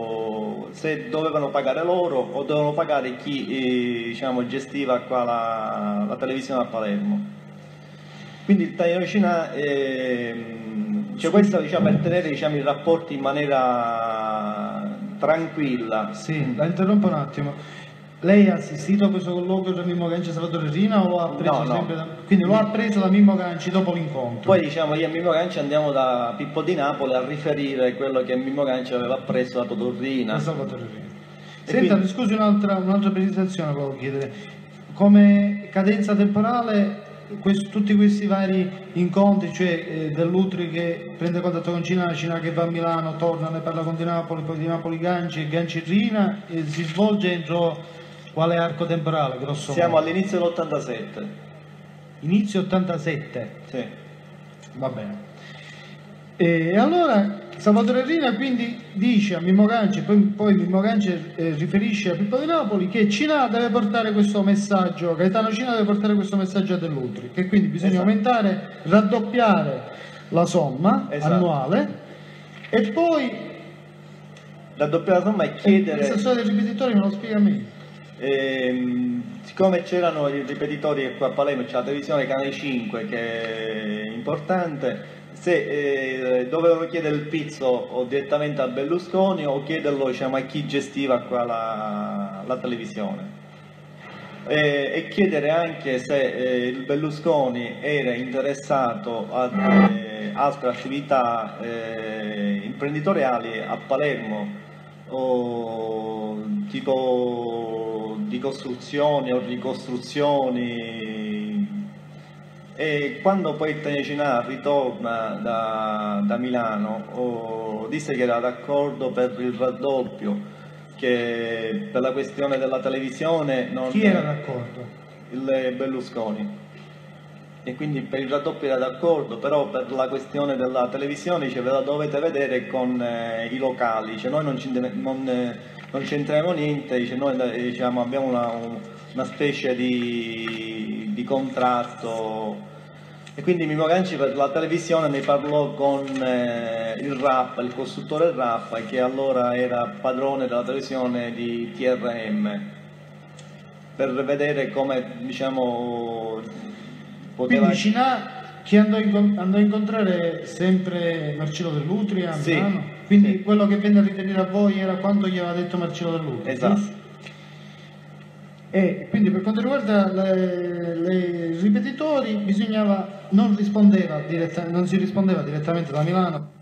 o se dovevano pagare loro o dovevano pagare chi eh, diciamo, gestiva qua la, la televisione a Palermo. Quindi il Tanino Cinà, ehm, cioè questo diciamo, per tenere diciamo, i rapporti in maniera tranquilla. Sì, la interrompo un attimo. Lei ha assistito a questo colloquio tra Mimmo Ganci e Salvatore Rina o lo ha preso No, no. sempre da... Quindi lo ha preso da Mimmo Ganci dopo l'incontro? Poi diciamo io e Mimmo Ganci andiamo da Pippo di Napoli a riferire quello che Mimmo Ganci aveva appreso da Totorrina. da Salvatore Rina. E Senta, quindi- mi scusi un'altra, un'altra precisazione volevo chiedere. Come cadenza temporale quest- tutti questi vari incontri, cioè eh, Dell'Utri che prende contatto con Cinà, Cinà che va a Milano, torna, ne parla con Di Napoli, poi Di Napoli Ganci e Ganci Rina, e si svolge entro quale arco temporale, grosso Siamo modo? all'inizio dell'ottantasette. Inizio ottantasette, Sì. va bene. E allora Salvatore Rina quindi dice a Mimmo Ganci, poi, poi Mimmo Ganci eh, riferisce a Pippo di Napoli che Cinà deve portare questo messaggio, Gaetano Cinà deve portare questo messaggio a Dell'Utri, che quindi bisogna Esatto. aumentare, raddoppiare la somma Esatto. annuale e poi Raddoppiare la somma e eh, chiedere... questa storia dei ripetitori me lo spiega meglio. Ehm, siccome c'erano i ripetitori qua a Palermo, c'è la televisione Canale cinque che è importante, se eh, dovevano chiedere il pizzo o direttamente a Berlusconi o chiederlo diciamo, a chi gestiva qua la, la televisione. E, e chiedere anche se eh, il Berlusconi era interessato a eh, altre attività eh, imprenditoriali a Palermo o tipo di costruzioni o ricostruzioni. E quando poi il Tanino Cinà ritorna da, da Milano oh, disse che era d'accordo per il raddoppio, che per la questione della televisione non... Chi era d'accordo? il Berlusconi. e quindi per il raddoppio era d'accordo, però per la questione della televisione dice ve la dovete vedere con eh, i locali, dice noi non, ci, non, eh, non c'entriamo niente, dice noi eh, diciamo, abbiamo una, un, una specie di, di contratto. E quindi Mimmo Ganci per la televisione ne parlò con eh, il Rappa, il costruttore Rappa, che allora era padrone della televisione di T R M, per vedere come, diciamo, poteva... Quindi Cinà che andò, in, andò a incontrare sempre Marcello Dell'Utri a Sì, Milano? Quindi sì. quello che venne a riferire a voi era quanto gli aveva detto Marcello Dell'Utri? Esatto. Giusto? E quindi per quanto riguarda le, le, i ripetitori bisognava, non, rispondeva diretta, non si rispondeva direttamente da Milano.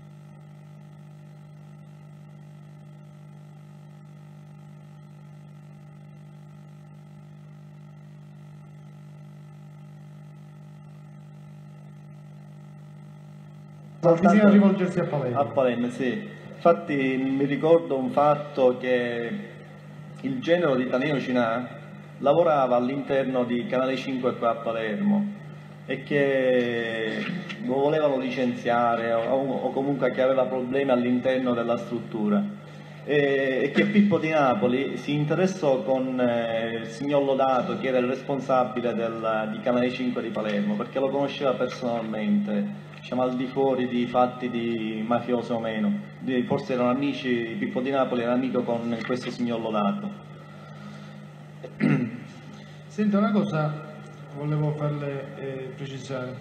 Bisogna rivolgersi a Palermo. A Palermo, sì. Infatti mi ricordo un fatto che il genero di Taneo Cinà lavorava all'interno di Canale cinque qua a Palermo e che lo volevano licenziare o, o comunque che aveva problemi all'interno della struttura e, e che Pippo di Napoli si interessò con eh, il signor Lodato, che era il responsabile del, di Canale cinque di Palermo, perché lo conosceva personalmente, diciamo, al di fuori di fatti di mafioso o meno, forse erano amici, Pippo di Napoli era amico con questo signor Lodato. Senta, una cosa volevo farle eh, precisare.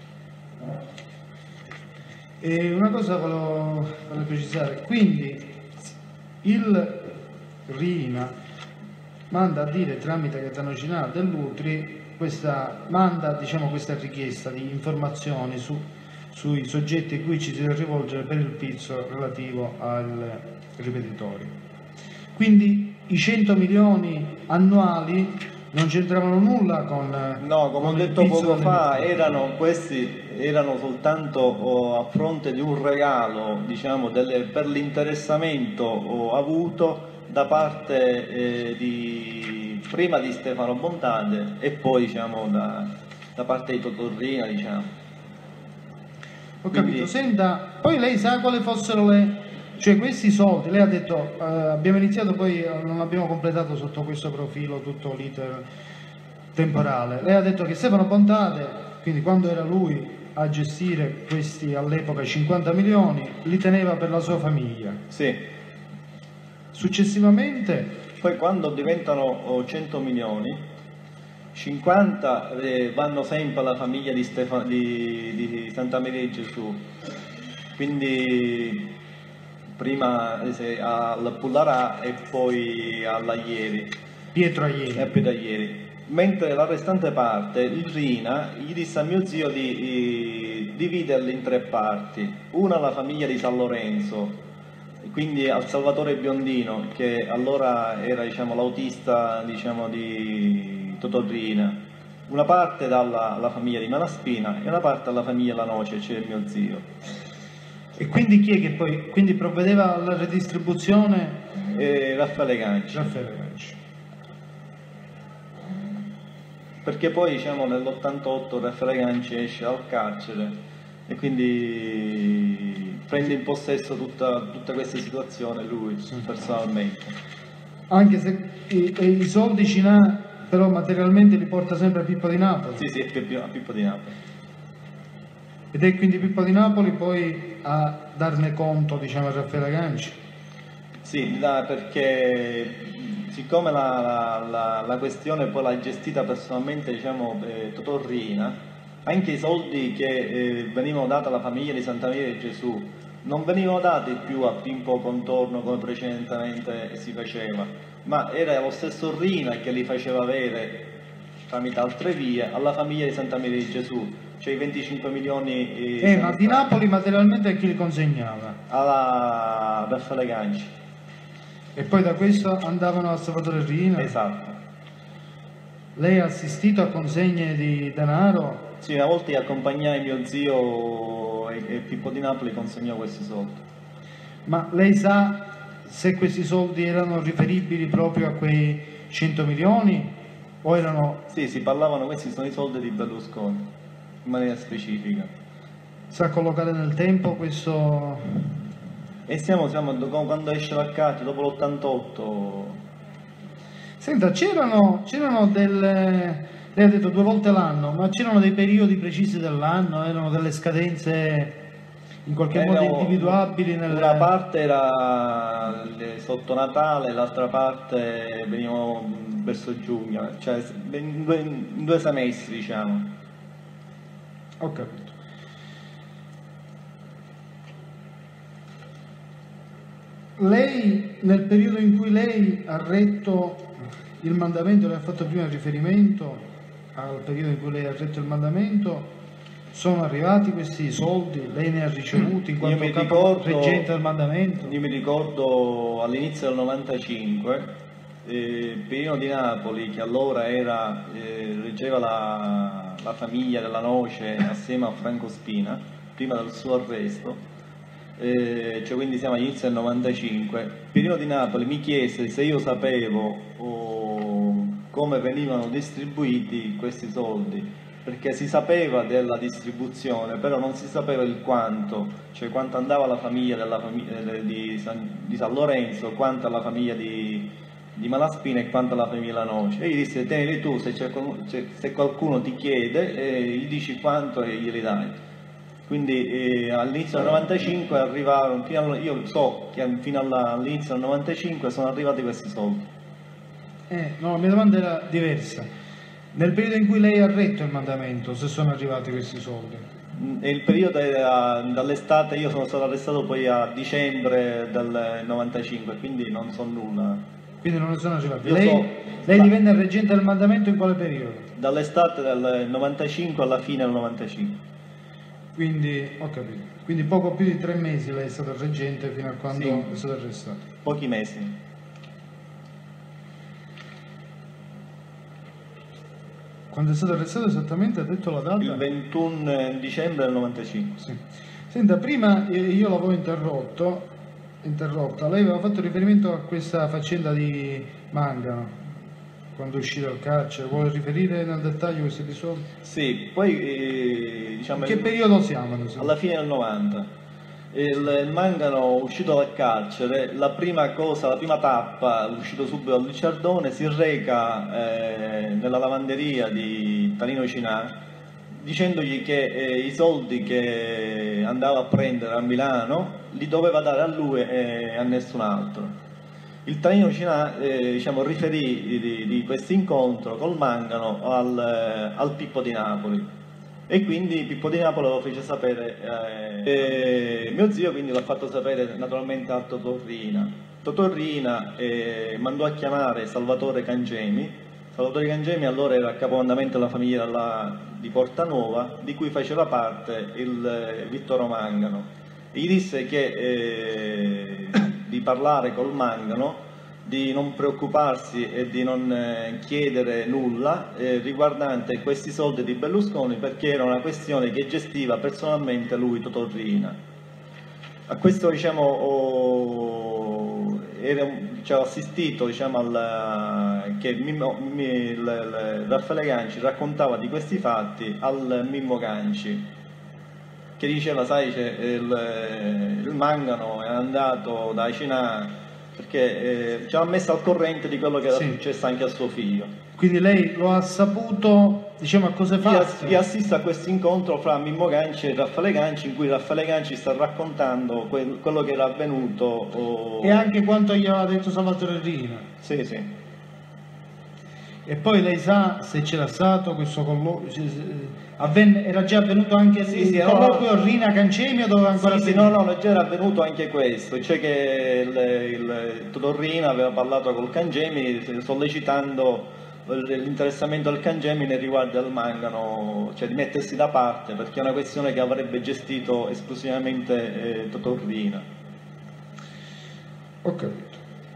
E una cosa volevo farle precisare. Quindi il Rina manda a dire tramite Gaetano Cinà Dell'Utri questa, manda diciamo, questa richiesta di informazioni su, sui soggetti a cui ci si deve rivolgere per il pizzo relativo al ripetitorio. Quindi i cento milioni annuali non c'entravano nulla con... No, come ho detto poco fa, erano, questi erano soltanto oh, a fronte di un regalo, diciamo, delle, per l'interessamento oh, avuto da parte eh, di, prima di Stefano Bontade e poi, diciamo, da, da parte di Totorrina, diciamo. Ho capito. Quindi... Senta, poi lei sa quali fossero le... Cioè questi soldi, lei ha detto, eh, abbiamo iniziato poi, non abbiamo completato sotto questo profilo tutto l'iter temporale, lei ha detto che Stefano Bontade, quindi quando era lui a gestire questi all'epoca cinquanta milioni, li teneva per la sua famiglia. Sì. Successivamente? Poi quando diventano cento milioni, cinquanta eh, vanno sempre alla famiglia di, Stefano, di, di Santa Maria di Gesù, quindi... prima al Pullarà e poi alla Ieri, Pietro Aieri. E Pietro Aieri. Mentre la restante parte, il Rina, gli disse a mio zio di, di dividerli in tre parti, una alla famiglia di San Lorenzo, quindi al Salvatore Biondino, che allora era, diciamo, l'autista, diciamo, di Totorrina, una parte dalla, alla famiglia di Malaspina e una parte alla famiglia La Noce, cioè mio zio. E quindi chi è che poi quindi provvedeva alla redistribuzione? Eh, Raffaele Ganci. Raffaele Ganci. Perché poi, diciamo, nell'ottantotto Raffaele Ganci esce dal carcere e quindi prende in possesso tutta, tutta questa situazione lui, sì, personalmente. Anche se i, i soldi Cinà però materialmente li porta sempre a Pippo di Napoli. Sì, sì, a Pippo di Napoli. Ed è quindi Pippo di Napoli poi a darne conto, diciamo, a Raffaele Ganci? Sì, perché siccome la, la, la, la questione poi l'ha gestita personalmente, diciamo, eh, Totorrina, anche i soldi che eh, venivano dati alla famiglia di Santa Maria di Gesù non venivano dati più a Pimpo Contorno come precedentemente si faceva, ma era lo stesso Rina che li faceva avere tramite altre vie alla famiglia di Santa Maria di Gesù, cioè i venticinque milioni. Eh, ma di Napoli materialmente a chi li consegnava? Alla Raffaele Ganci. E poi da questo andavano a Salvatore Rina? Esatto. Lei ha assistito a consegne di denaro? Sì, una volta io accompagnai mio zio e, e Pippo di Napoli consegnò questi soldi. Ma lei sa se questi soldi erano riferibili proprio a quei cento milioni? O erano... Sì, si parlavano, questi sono i soldi di Berlusconi, in maniera specifica. Sa collocare nel tempo questo... E siamo, siamo quando esce la carta, dopo l'ottantotto. Senta, c'erano, c'erano delle... Lei ha detto due volte l'anno, ma c'erano dei periodi precisi dell'anno? Erano delle scadenze in qualche Erano- modo individuabili? Nel... Una parte era le- sotto Natale, l'altra parte venivamo verso giugno, cioè in due, in due semestri, diciamo. Ho capito. Lei, nel periodo in cui lei ha retto il mandamento, lei ha fatto prima riferimento al periodo in cui lei ha retto il mandamento, sono arrivati questi soldi? Lei ne ha ricevuti in quanto mi capo ricordo- reggente del mandamento? Io mi ricordo all'inizio del novantacinque, eh, Pino di Napoli, che allora era, eh, reggeva la, la famiglia della Noce assieme a Franco Spina, prima del suo arresto, eh, cioè quindi siamo all'inizio del novantacinque, Pino di Napoli mi chiese se io sapevo oh, come venivano distribuiti questi soldi, perché si sapeva della distribuzione, però non si sapeva il quanto, cioè quanto andava alla famiglia, della famiglia di, San, di San Lorenzo, quanto alla famiglia di, di Malaspina e quanto alla famiglia Noce. E gli disse: tenili tu, se, c'è, se qualcuno ti chiede, eh, gli dici quanto e glieli dai. Quindi eh, all'inizio del novantacinque arrivarono, fino all, io so che fino alla, all'inizio del novantacinque sono arrivati questi soldi. Eh, no, la mia domanda era diversa. Nel periodo in cui lei ha retto il mandamento, se sono arrivati questi soldi? E il periodo era dall'estate, io sono stato arrestato poi a dicembre del novantacinque, quindi non so nulla. Quindi non ne sono arrivati. Io Lei, so- lei divenne reggente del mandamento in quale periodo? Dall'estate del novantacinque alla fine del novantacinque. Quindi, ho capito. Quindi poco più di tre mesi lei è stato reggente fino a quando Sì. è stato arrestato. Pochi mesi. Quando è stato arrestato esattamente ha detto la data? Il ventuno dicembre del novantacinque. Sì. Senta, prima eh, io l'avevo interrotto, interrotta, lei aveva fatto riferimento a questa faccenda di Mangano, quando uscì dal carcere. Vuole riferire nel dettaglio questi episodi? Sì, poi eh, diciamo In che periodo siamo? insomma? alla fine del novanta. Il, il Mangano uscito dal carcere, la prima cosa, la prima tappa, uscito subito dal Licciardone, si reca eh, nella lavanderia di Tanino Cinà dicendogli che eh, i soldi che andava a prendere a Milano li doveva dare a lui e a nessun altro. Il Tanino Cinà eh, diciamo, riferì di, di questo incontro col Mangano al, al Pippo di Napoli. E quindi Pippo di Napoli lo fece sapere, eh, e mio zio quindi l'ha fatto sapere naturalmente a Totorrina. Totorrina eh, mandò a chiamare Salvatore Cangemi. Salvatore Cangemi allora era capomandamento della famiglia della, di Portanuova, di cui faceva parte il eh, Vittoro Mangano. E gli disse che, eh, di parlare col Mangano, di non preoccuparsi e di non eh, chiedere nulla eh, riguardante questi soldi di Berlusconi, perché era una questione che gestiva personalmente lui, Totorrina. A questo diciamo ho, era, cioè, ho assistito diciamo, alla, che Mimmo, mi, il, il, Raffaele Ganci raccontava di questi fatti al Mimmo Ganci, che diceva, sai, cioè, il, il Mangano è andato da Cinà perché eh, ci ha messo al corrente di quello che era Sì. successo anche a suo figlio. Quindi lei lo ha saputo, diciamo, a cose Io, fatte? io assisto a questo incontro fra Mimmo Ganci e Raffaele Ganci, in cui Raffaele Ganci sta raccontando quel- quello che era avvenuto. oh, E anche quanto gli aveva detto Salvatore Rina. Sì, sì. E poi lei sa se c'era stato questo colloquio, avvenne, era già avvenuto anche Sì, il sì, no, colloquio no. Rina Cancemi o doveva ancora Sì, sì, avvenire? no, no, già era avvenuto anche questo, cioè che il, il Totorrina aveva parlato col Cangemi sollecitando l'interessamento del Cangemi nei riguardi del Mangano, cioè di mettersi da parte, perché è una questione che avrebbe gestito esclusivamente eh, Totorrina. Ho capito.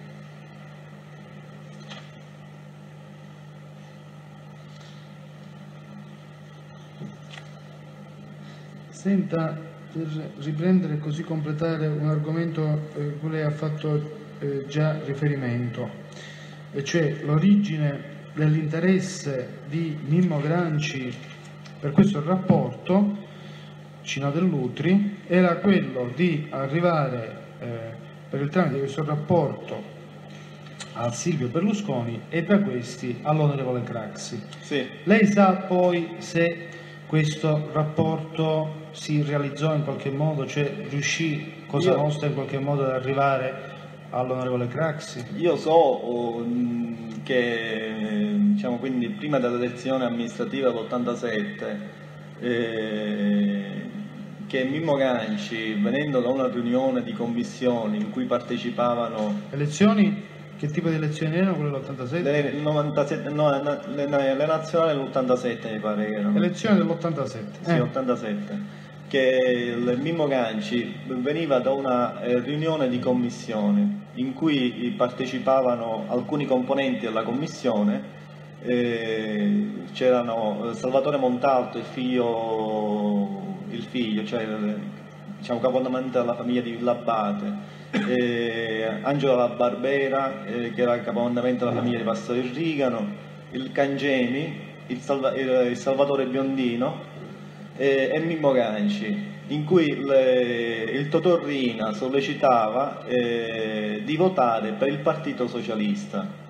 Senta, per riprendere e così completare un argomento eh, cui lei ha fatto eh, già riferimento, e cioè l'origine dell'interesse di Mimmo Granci per questo rapporto, Cina dell'Utri, era quello di arrivare eh, per il tramite di questo rapporto a Silvio Berlusconi e da questi all'onorevole Craxi. Sì. Lei sa poi se questo rapporto si realizzò in qualche modo, cioè riuscì Cosa Io- Nostra in qualche modo ad arrivare all'onorevole Craxi? Io so oh, mh, che diciamo, quindi prima dell'elezione amministrativa dell'ottantasette eh, che Mimmo Granci, venendo da una riunione di commissioni in cui partecipavano Elezioni? Che tipo di elezioni erano quelle dell'ottantasette? le, novantasette, no, na- le, le nazionali dell'ottantasette mi pare che erano. Elezioni dell'ottantasette. Sì, Eh. ottantasette, che il Mimmo Ganci veniva da una eh, riunione di commissione in cui partecipavano alcuni componenti della commissione, eh, c'erano Salvatore Montalto, il figlio, il figlio cioè il, diciamo, capomandante della famiglia di Villabate, eh, Angelo La Barbera, eh, che era il capomandamento della famiglia di Pastore Rigano, il Cangemi, il, Salva- il- il Salvatore Biondino eh, e Mimmo Ganci, in cui le- il Totò Riina sollecitava eh, di votare per il Partito Socialista.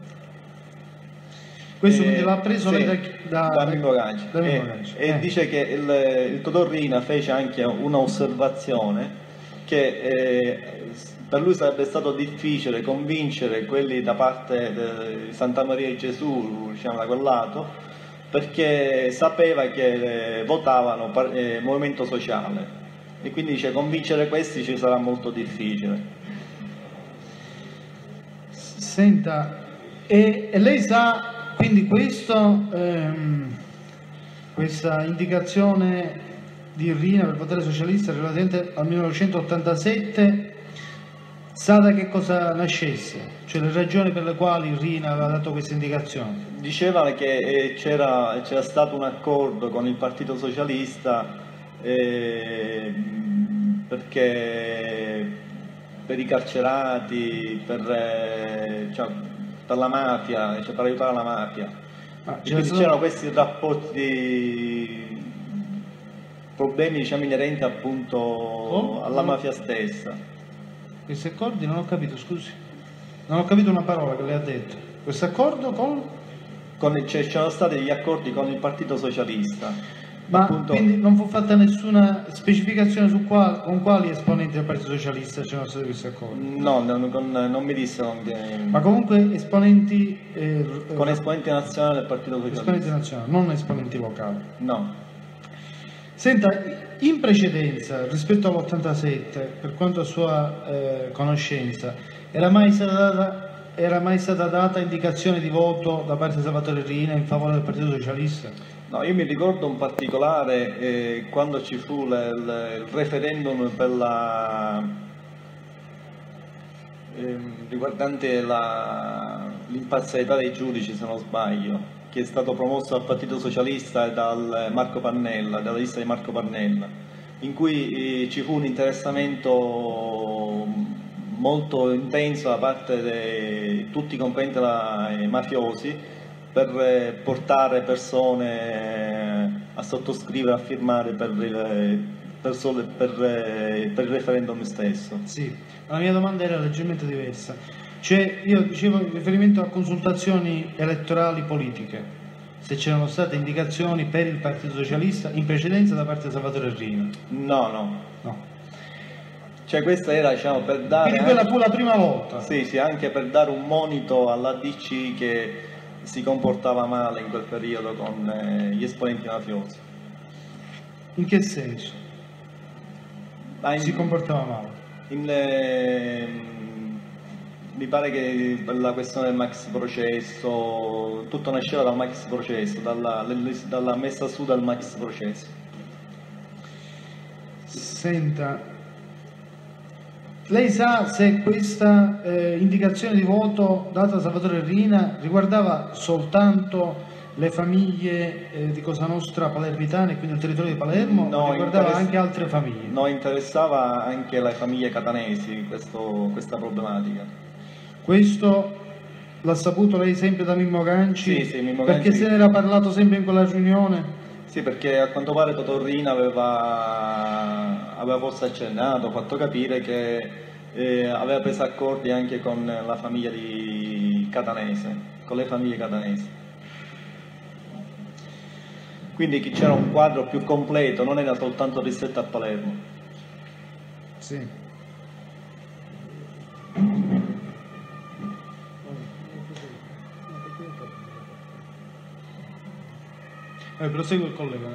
Questo Eh, quindi l'ha preso sì, lei da, chi- da, da Mimmo Ganci. da Mimmo E- Ganci. e Eh. dice che il, il Totò Riina fece anche un'osservazione che eh, per lui sarebbe stato difficile convincere quelli da parte di Santa Maria di Gesù, diciamo da quel lato, perché sapeva che eh, votavano par- eh, Movimento Sociale e quindi dice convincere questi ci sarà molto difficile. Senta, e, e lei sa quindi questo, ehm, questa indicazione di Riina per votare socialista relativamente al millenovecentottantasette, sa da che cosa nascesse? Cioè le ragioni per le quali Riina aveva dato questa indicazione? Diceva che eh, c'era, c'era stato un accordo con il Partito Socialista eh, perché per i carcerati, per, eh, cioè, per la mafia, cioè per aiutare la mafia. Ah, E c'era quindi stato- c'erano questi rapporti di problemi diciamo, inerenti appunto Oh, alla oh. mafia stessa. Questi accordi non ho capito, scusi. Non ho capito una parola che lei ha detto. Questo accordo con... Con, cioè, c'erano stati degli accordi con il Partito Socialista. Ma appunto, quindi non fu fatta nessuna specificazione su qual- con quali esponenti del Partito Socialista c'erano stati questi accordi? no, non, con- non mi dissero che- Ma comunque esponenti, eh, con eh, esponenti nazionali del Partito esponenti Socialista. nazionali, non esponenti locali. No. Senta, in precedenza rispetto all'ottantasette, per quanto a sua eh, conoscenza, era mai stata data, era mai stata data indicazione di voto da parte di Salvatore Riina in favore del Partito Socialista? No, io mi ricordo un particolare eh, quando ci fu le- le- il referendum per la, ehm, riguardante la- l'imparzialità dei giudici, se non sbaglio, che è stato promosso dal Partito Socialista e dal Marco Pannella, dalla lista di Marco Pannella, in cui eh, ci fu un interessamento molto intenso da parte di tutti i componenti della- i mafiosi per eh, portare persone a sottoscrivere, a firmare per il, per sole- per, eh, per il referendum stesso. Sì, la mia domanda era leggermente diversa. Cioè, io dicevo in riferimento a consultazioni elettorali politiche, se c'erano state indicazioni per il Partito Socialista in precedenza da parte di Salvatore Riina. No, no. No. Cioè questa era diciamo per dare... Quindi quella fu la prima volta. Sì, sì, anche per dare un monito all'A D C che si comportava male in quel periodo con eh, gli esponenti mafiosi. In che senso? Ma in- Si comportava male. in, eh, mi pare che per la questione del maxi processo, tutto nasceva dal maxi processo, dalla, dalla messa su del maxi processo. Senta, lei sa se questa eh, indicazione di voto data da Salvatore Riina riguardava soltanto le famiglie eh, di Cosa Nostra palermitane, quindi il territorio di Palermo, No, o riguardava interess- anche altre famiglie? No, interessava anche le famiglie catanesi questo- questa problematica. Questo l'ha saputo lei sempre da Mimmo Ganci? Sì, sì, Mimmo Perché Ganci. se ne era parlato sempre in quella riunione? Sì, perché a quanto pare Totorrina aveva, aveva forse accennato, fatto capire che eh, aveva preso accordi anche con la famiglia di Catanese, con le famiglie catanesi. Quindi c'era un quadro più completo, non era soltanto ristretto a Palermo. Sì. Eh, prosegue il collega.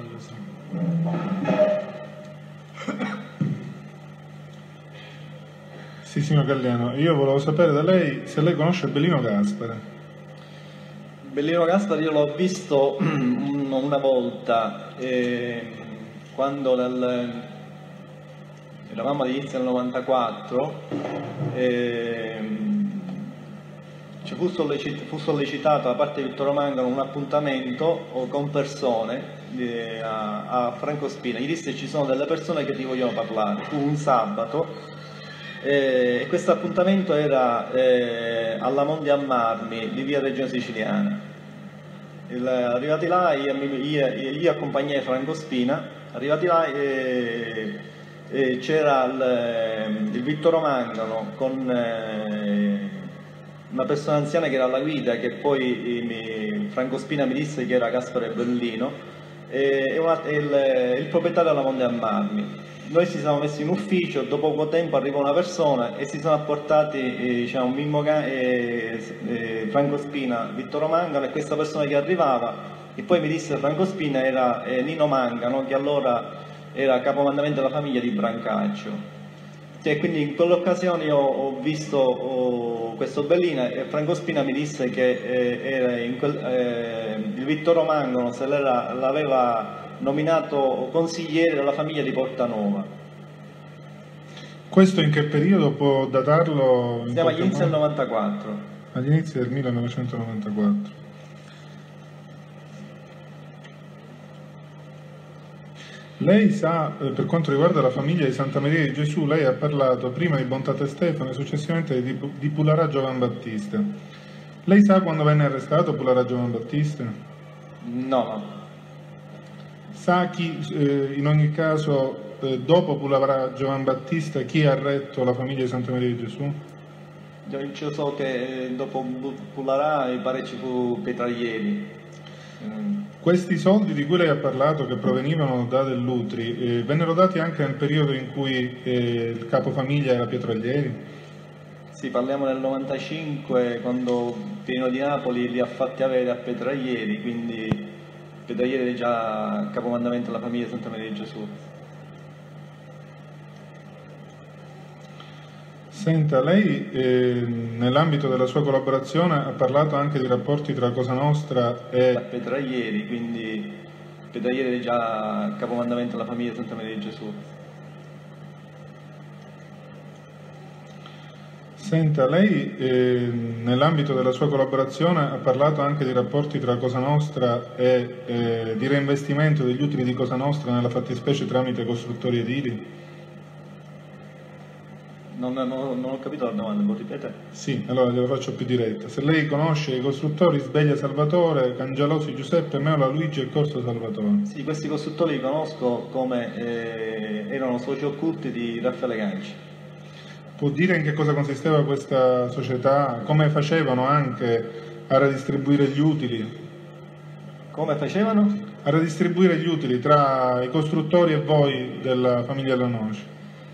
Sì, signor Galliano, io volevo sapere da lei se lei conosce Bellino Gaspare. Bellino Gaspare io l'ho visto una volta, eh, quando nel, eravamo all'inizio del novantaquattro, eh, ci fu, sollecit- fu sollecitato da parte di Vittorio Mangano un appuntamento con persone eh, a, a Franco Spina. Gli disse: ci sono delle persone che ti vogliono parlare. Fu un sabato. E questo appuntamento era eh, alla Monte a Marmi di via Regione Siciliana. Il, arrivati là, io, io, io accompagnai Franco Spina. Arrivati là, eh, eh, c'era il, il Vittorio Mangano con eh, una persona anziana che era alla guida, che poi mi, Franco Spina mi disse che era Gaspare Bellino, e, e una, il, il proprietario della Monte a Marmi. Noi ci siamo messi in ufficio, dopo poco tempo arriva una persona e si sono apportati eh, diciamo, Mimmo Ga- eh, eh, Franco Spina, Vittorio Mangano, e questa persona che arrivava, e poi mi disse Franco Spina era eh, Nino Mangano, che allora era capomandamento della famiglia di Brancaccio. Cioè, quindi in quell'occasione io ho visto oh, questo Bellina, e Franco Spina mi disse che eh, era in quel, eh, il Vittorio Mangano se l'era, l'aveva nominato consigliere della famiglia di Portanova. Questo in che periodo può datarlo? in Siamo agli qualche inizi del modo? novantaquattro. Agli inizi del millenovecentonovantaquattro. Lei sa, eh, per quanto riguarda la famiglia di Santa Maria di Gesù, lei ha parlato prima di Bontate Stefano e successivamente di, di Pularà Giovan Battista. Lei sa quando venne arrestato Pularà Giovan Battista? No, no. Sa chi, eh, in ogni caso, eh, dopo Pularà Giovan Battista, chi ha retto la famiglia di Santa Maria di Gesù? Io, io so che dopo Pularà mi pare ci fu Petraglieri. Mm. Questi soldi di cui lei ha parlato, che provenivano da Dell'Utri, eh, vennero dati anche nel periodo in cui eh, il capofamiglia era Pietraglieri? Sì, parliamo del novantacinque, quando Piero di Napoli li ha fatti avere a Petraglieri, quindi Petraglieri è già capomandamento della famiglia di Santa Maria di Gesù. Senta, lei eh, nell'ambito della sua collaborazione ha parlato anche di rapporti tra Cosa Nostra e... A Petraglieri, quindi Petraglieri è già capomandamento della famiglia di Santa Maria di Gesù. Senta, lei eh, nell'ambito della sua collaborazione ha parlato anche di rapporti tra Cosa Nostra e eh, di reinvestimento degli utili di Cosa Nostra nella fattispecie tramite costruttori edili? Non, non, non ho capito la domanda, può ripetere? Sì, allora glielo faccio più diretta. Se lei conosce i costruttori Sbeglia Salvatore, Cangialosi Giuseppe, Meola Luigi e Corso Salvatore. Sì, questi costruttori li conosco come eh, erano soci occulti di Raffaele Ganci. Può dire in che cosa consisteva questa società? Come facevano anche a redistribuire gli utili? Come facevano? A redistribuire gli utili tra i costruttori e voi della famiglia Lanoci.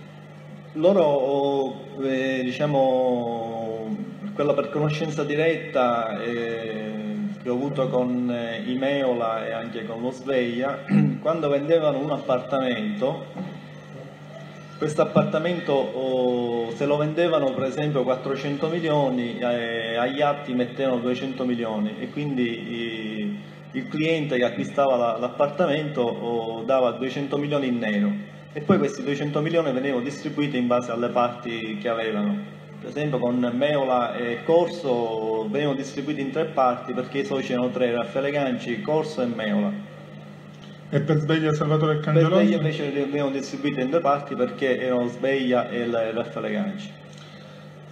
Loro, eh, diciamo, quella per conoscenza diretta eh, che ho avuto con eh, i Meola e anche con lo Sveglia, quando vendevano un appartamento, questo appartamento oh, se lo vendevano per esempio quattrocento milioni, eh, agli atti mettevano duecento milioni, e quindi i, il cliente che acquistava l'appartamento oh, dava duecento milioni in nero. E poi questi duecento milioni venivano distribuiti in base alle parti che avevano. Per esempio con Meola e Corso venivano distribuiti in tre parti, perché i soci erano tre: Raffaele Ganci, Corso e Meola. E per Sbeglia Salvatore e Per Cangialosi? Sveglia invece venivano distribuiti in due parti, perché erano Sveglia e Raffaele Ganci.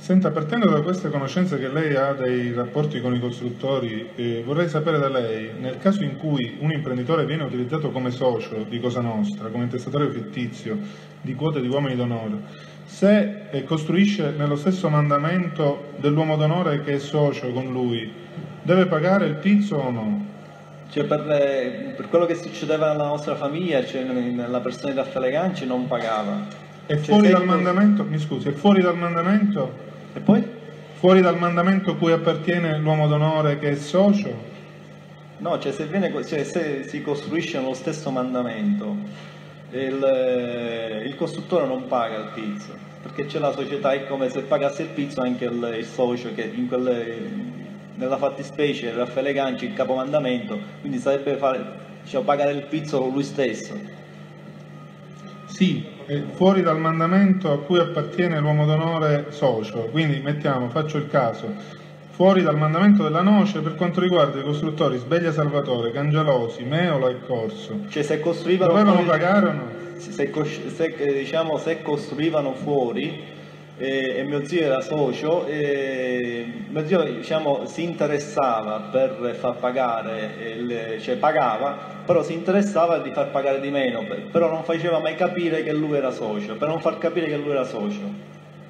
Senta, partendo da queste conoscenze che lei ha dei rapporti con i costruttori, eh, vorrei sapere da lei, nel caso in cui un imprenditore viene utilizzato come socio di Cosa Nostra, come intestatario fittizio di quote di uomini d'onore, se eh, costruisce nello stesso mandamento dell'uomo d'onore che è socio con lui, deve pagare il pizzo o no? Cioè per, le- per quello che succedeva nella nostra famiglia, cioè nella persona di Raffaele Ganci non pagava. È Cioè, fuori se- dal mandamento, mi scusi, è fuori dal mandamento? E poi? Fuori dal mandamento cui appartiene l'uomo d'onore che è socio? No, cioè se, viene, cioè se si costruisce nello stesso mandamento, il, il costruttore non paga il pizzo, perché c'è la società, è come se pagasse il pizzo anche il, il socio che in quelle, nella fattispecie Raffaele Ganci il capomandamento, quindi sarebbe fare, cioè, pagare il pizzo lui stesso. Sì, è fuori dal mandamento a cui appartiene l'uomo d'onore socio, quindi mettiamo, faccio il caso, fuori dal mandamento della noce per quanto riguarda i costruttori Sbeglia Salvatore, Cangialosi, Meola e Corso. Cioè se costruivano Dovevano fuori- pagare o no? se, cos- se, eh, diciamo, se costruivano fuori eh, e mio zio era socio, eh, mio zio diciamo, si interessava per far pagare, il- cioè pagava, però si interessava di far pagare di meno, per- però non faceva mai capire che lui era socio, per non far capire che lui era socio.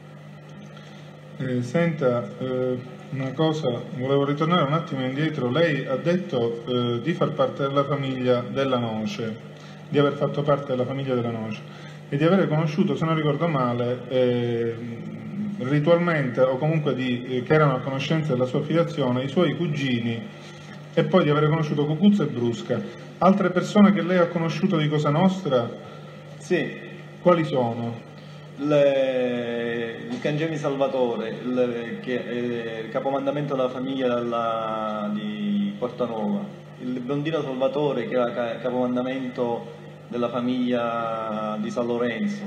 Eh, senta, eh, una cosa, volevo ritornare un attimo indietro. Lei ha detto eh, di far parte della famiglia della noce, di aver fatto parte della famiglia della noce e di avere conosciuto, se non ricordo male, eh, ritualmente o comunque di, eh, che erano a conoscenza della sua filiazione, i suoi cugini e poi di avere conosciuto Cucuzza e Brusca. Altre persone che lei ha conosciuto di Cosa Nostra, Sì, quali sono? il, il Cangemi Salvatore, il, che è il capomandamento della famiglia della- di Portanova, il Biondino Salvatore che era ca- capomandamento della famiglia di San Lorenzo,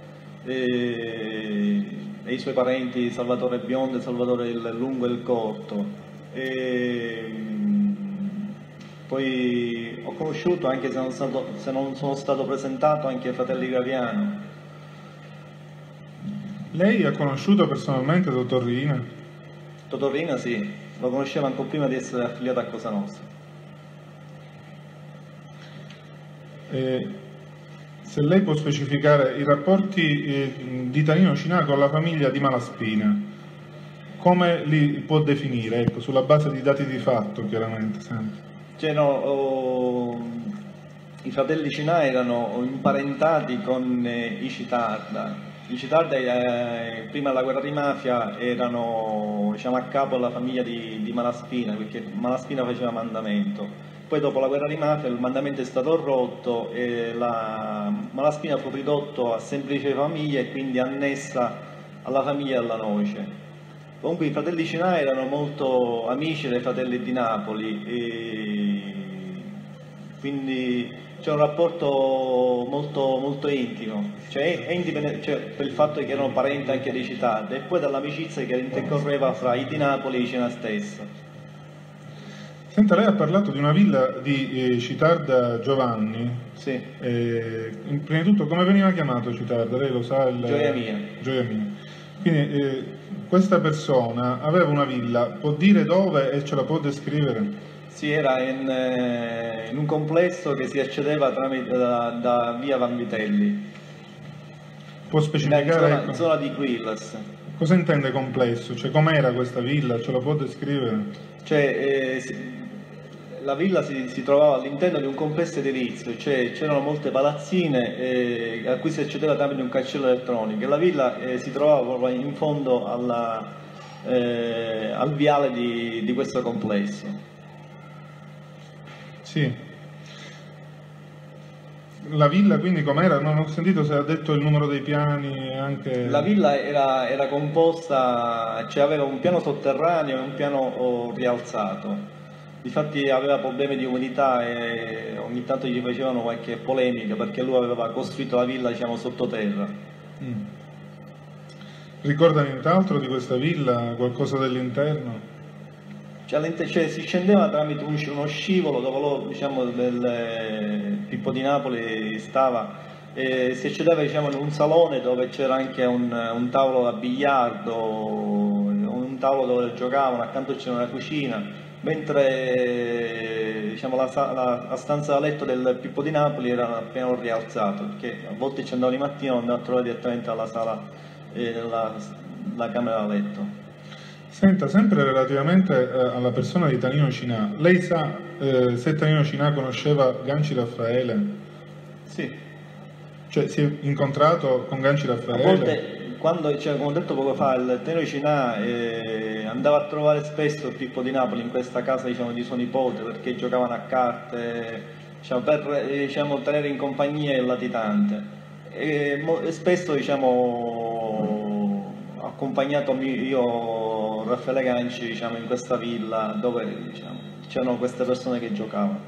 e, e i suoi parenti Salvatore Biondo e Salvatore il Lungo e il Corto. E, poi ho conosciuto, anche se non, stato, se non sono stato presentato, anche i fratelli Graviano. Lei ha conosciuto personalmente dottor Rina? Totorrina sì, lo conosceva ancora prima di essere affiliato a Cosa Nostra. Eh, se lei può specificare i rapporti eh, di Tanino Cinà con la famiglia di Malaspina, come li può definire? Ecco, sulla base di dati di fatto, chiaramente. Sempre. Cioè, no, oh, i fratelli Cinà erano imparentati con eh, i Citarda. I Citarda, eh, prima della guerra di mafia, erano diciamo, a capo della famiglia di, di Malaspina, perché Malaspina faceva mandamento. Poi dopo la guerra di mafia il mandamento è stato rotto e la Malaspina fu ridotto a semplice famiglia e quindi annessa alla famiglia della Noce. Comunque i fratelli Cinà erano molto amici dei fratelli di Napoli e quindi c'è un rapporto molto, molto intimo, cioè, è indipendente- cioè, per il fatto che erano parenti anche dei Citarda e poi dall'amicizia che intercorreva fra i di Napoli e i Cinà stesso. Senta, lei ha parlato di una villa di eh, Citarda Giovanni. Sì. Eh, prima di tutto, come veniva chiamato Citarda? Lei lo sa? Il... Gioia Mia. Gioia Mia. Quindi eh, questa persona aveva una villa, può dire dove e ce la può descrivere? Sì, era in, eh, in un complesso che si accedeva tramite, da, da via Vanvitelli, Può in specificare zona, ecco, zona di Quillas. cosa intende complesso? Cioè com'era questa villa? Ce la può descrivere? Cioè, eh, si- la villa si, si trovava all'interno di un complesso edilizio, cioè c'erano molte palazzine eh, a cui si accedeva tramite un cancello elettronico e la villa eh, si trovava proprio in fondo alla, eh, al viale di, di questo complesso. Sì. La villa quindi com'era? Non ho sentito se ha detto il numero dei piani e anche... La villa era, era composta, cioè aveva un piano sotterraneo e un piano oh, rialzato. Difatti aveva problemi di umidità e ogni tanto gli facevano qualche polemica perché lui aveva costruito la villa diciamo sottoterra. Mm. Ricorda nient'altro di questa villa? Qualcosa dell'interno? Cioè, all'inter- cioè, si scendeva tramite un- uno scivolo dove lo, diciamo, del Pippo di Napoli stava e si accedeva diciamo, in un salone dove c'era anche un, un tavolo da biliardo, un tavolo dove giocavano, accanto c'era una cucina, mentre diciamo, la, la, la stanza da letto del Pippo di Napoli era appena rialzata, perché a volte ci andavo di mattina e andavo a trovare direttamente alla sala, eh, nella, la camera da letto. Senta, sempre relativamente eh, alla persona di Tanino Cinà, lei sa eh, se Tanino Cinà conosceva Ganci Raffaele? Sì. Cioè si è incontrato con Ganci Raffaele? A volte, quando, cioè, come ho detto poco fa, il Tanino Cinà eh, andava a trovare spesso il Pippo di Napoli in questa casa diciamo, di suo nipote, perché giocavano a carte, diciamo, per eh, diciamo, tenere in compagnia il latitante. E, e spesso diciamo, ho accompagnato io Raffaele Ganci diciamo, in questa villa dove diciamo, c'erano queste persone che giocavano.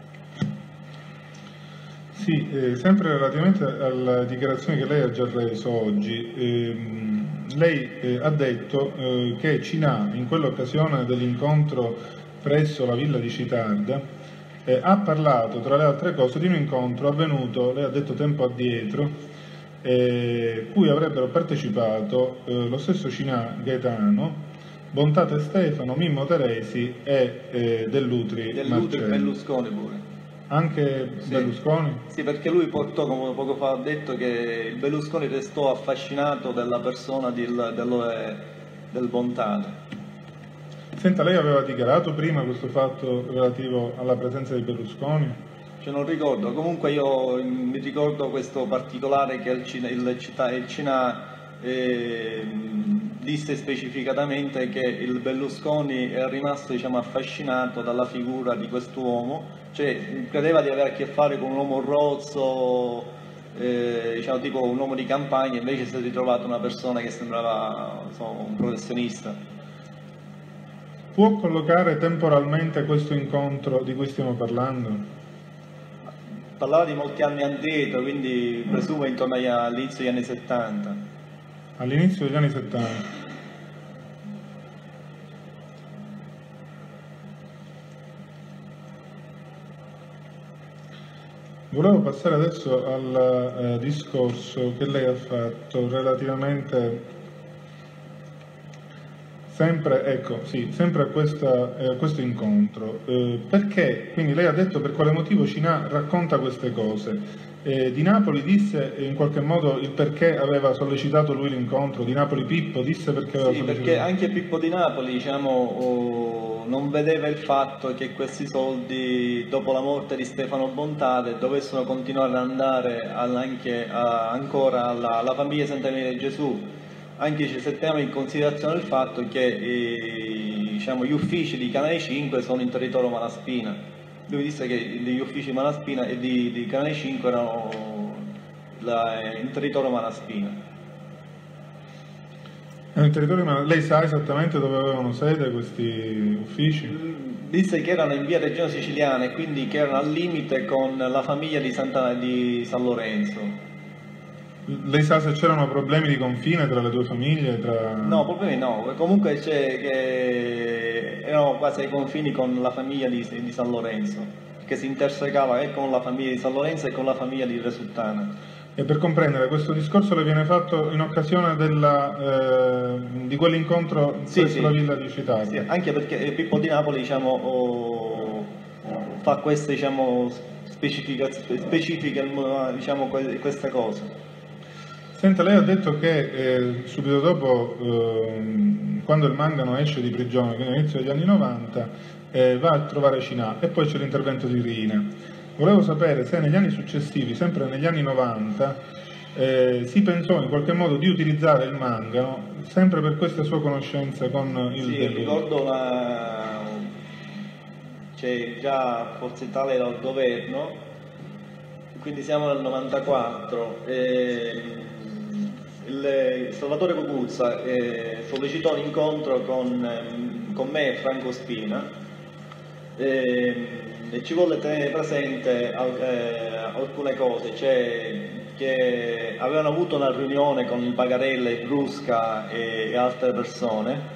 Sì, eh, sempre relativamente alle dichiarazioni che lei ha già reso oggi, ehm, lei eh, ha detto eh, che Cinà in quell'occasione dell'incontro presso la villa di Citarda eh, ha parlato tra le altre cose di un incontro avvenuto, lei ha detto tempo addietro, eh, cui avrebbero partecipato eh, lo stesso Cinà Gaetano, Bontate Stefano, Mimmo Teresi e eh, Dell'Utri Dell'Utri Marcello. Berlusconi pure. Anche Sì. Berlusconi? Sì, perché lui portò, come poco fa ha detto, che il Berlusconi restò affascinato dalla persona del, del, del Bontate. Senta, lei aveva dichiarato prima questo fatto relativo alla presenza di Berlusconi? Cioè, non ricordo, comunque io mi ricordo questo particolare che il Cina, il, il Cina eh, disse specificatamente che il Berlusconi è rimasto diciamo, affascinato dalla figura di quest'uomo, cioè credeva di avere a che fare con un uomo rozzo, eh, diciamo tipo un uomo di campagna, invece si è ritrovato una persona che sembrava insomma, un professionista. Può collocare temporalmente questo incontro di cui stiamo parlando? Parlava di molti anni addietro, quindi presumo intorno agli- all'inizio degli anni settanta. All'inizio degli anni settanta. Volevo passare adesso al eh, discorso che lei ha fatto relativamente sempre, ecco, sì, sempre a, questa, eh, a questo incontro. Eh, perché, quindi lei ha detto per quale motivo Cinà racconta queste cose. Eh, di Napoli disse in qualche modo il perché aveva sollecitato lui l'incontro, di Napoli Pippo disse perché aveva Sì, sollecitato. perché anche Pippo di Napoli diciamo, oh, non vedeva il fatto che questi soldi dopo la morte di Stefano Bontate dovessero continuare ad andare al- anche a- ancora alla, alla famiglia Sant'Emilia di Gesù, anche se teniamo in considerazione il fatto che eh, diciamo, gli uffici di Canale cinque sono in territorio Malaspina. Lui disse che gli uffici Malaspina e di, di Canale cinque erano la, in territorio Malaspina. Nel territorio, ma lei sa esattamente dove avevano sede questi uffici? Disse che erano in via Regione Siciliana e quindi che erano al limite con la famiglia di, Santa, di San Lorenzo. Lei sa se c'erano problemi di confine tra le due famiglie? Tra... No, problemi no, comunque c'è che erano quasi ai confini con la famiglia di, di San Lorenzo, che si intersecava e con la famiglia di San Lorenzo e con la famiglia di Resuttana. E per comprendere, questo discorso le viene fatto in occasione della, eh, di quell'incontro Sì, presso sì. la villa di Citarda? Sì, anche perché Pippo di Napoli diciamo, oh, fa queste diciamo, specifica, specifiche diciamo, que- queste cose. Senta, lei ha detto che eh, subito dopo, eh, quando il Mangano esce di prigione, quindi all'inizio degli anni novanta, eh, va a trovare Cinà e poi c'è l'intervento di Rina. Volevo sapere se negli anni successivi, sempre negli anni novanta, eh, si pensò in qualche modo di utilizzare il Mangano sempre per questa sua conoscenza con il Sì, Dell'Utri. ricordo la... c'è già Forza Italia era al governo, quindi siamo nel novantaquattro. E... Il Salvatore Cucuzza eh, sollecitò un incontro con, ehm, con me e Franco Spina e, e ci volle tenere presente al- eh, alcune cose, cioè che avevano avuto una riunione con il Bagarella, il Brusca e, e altre persone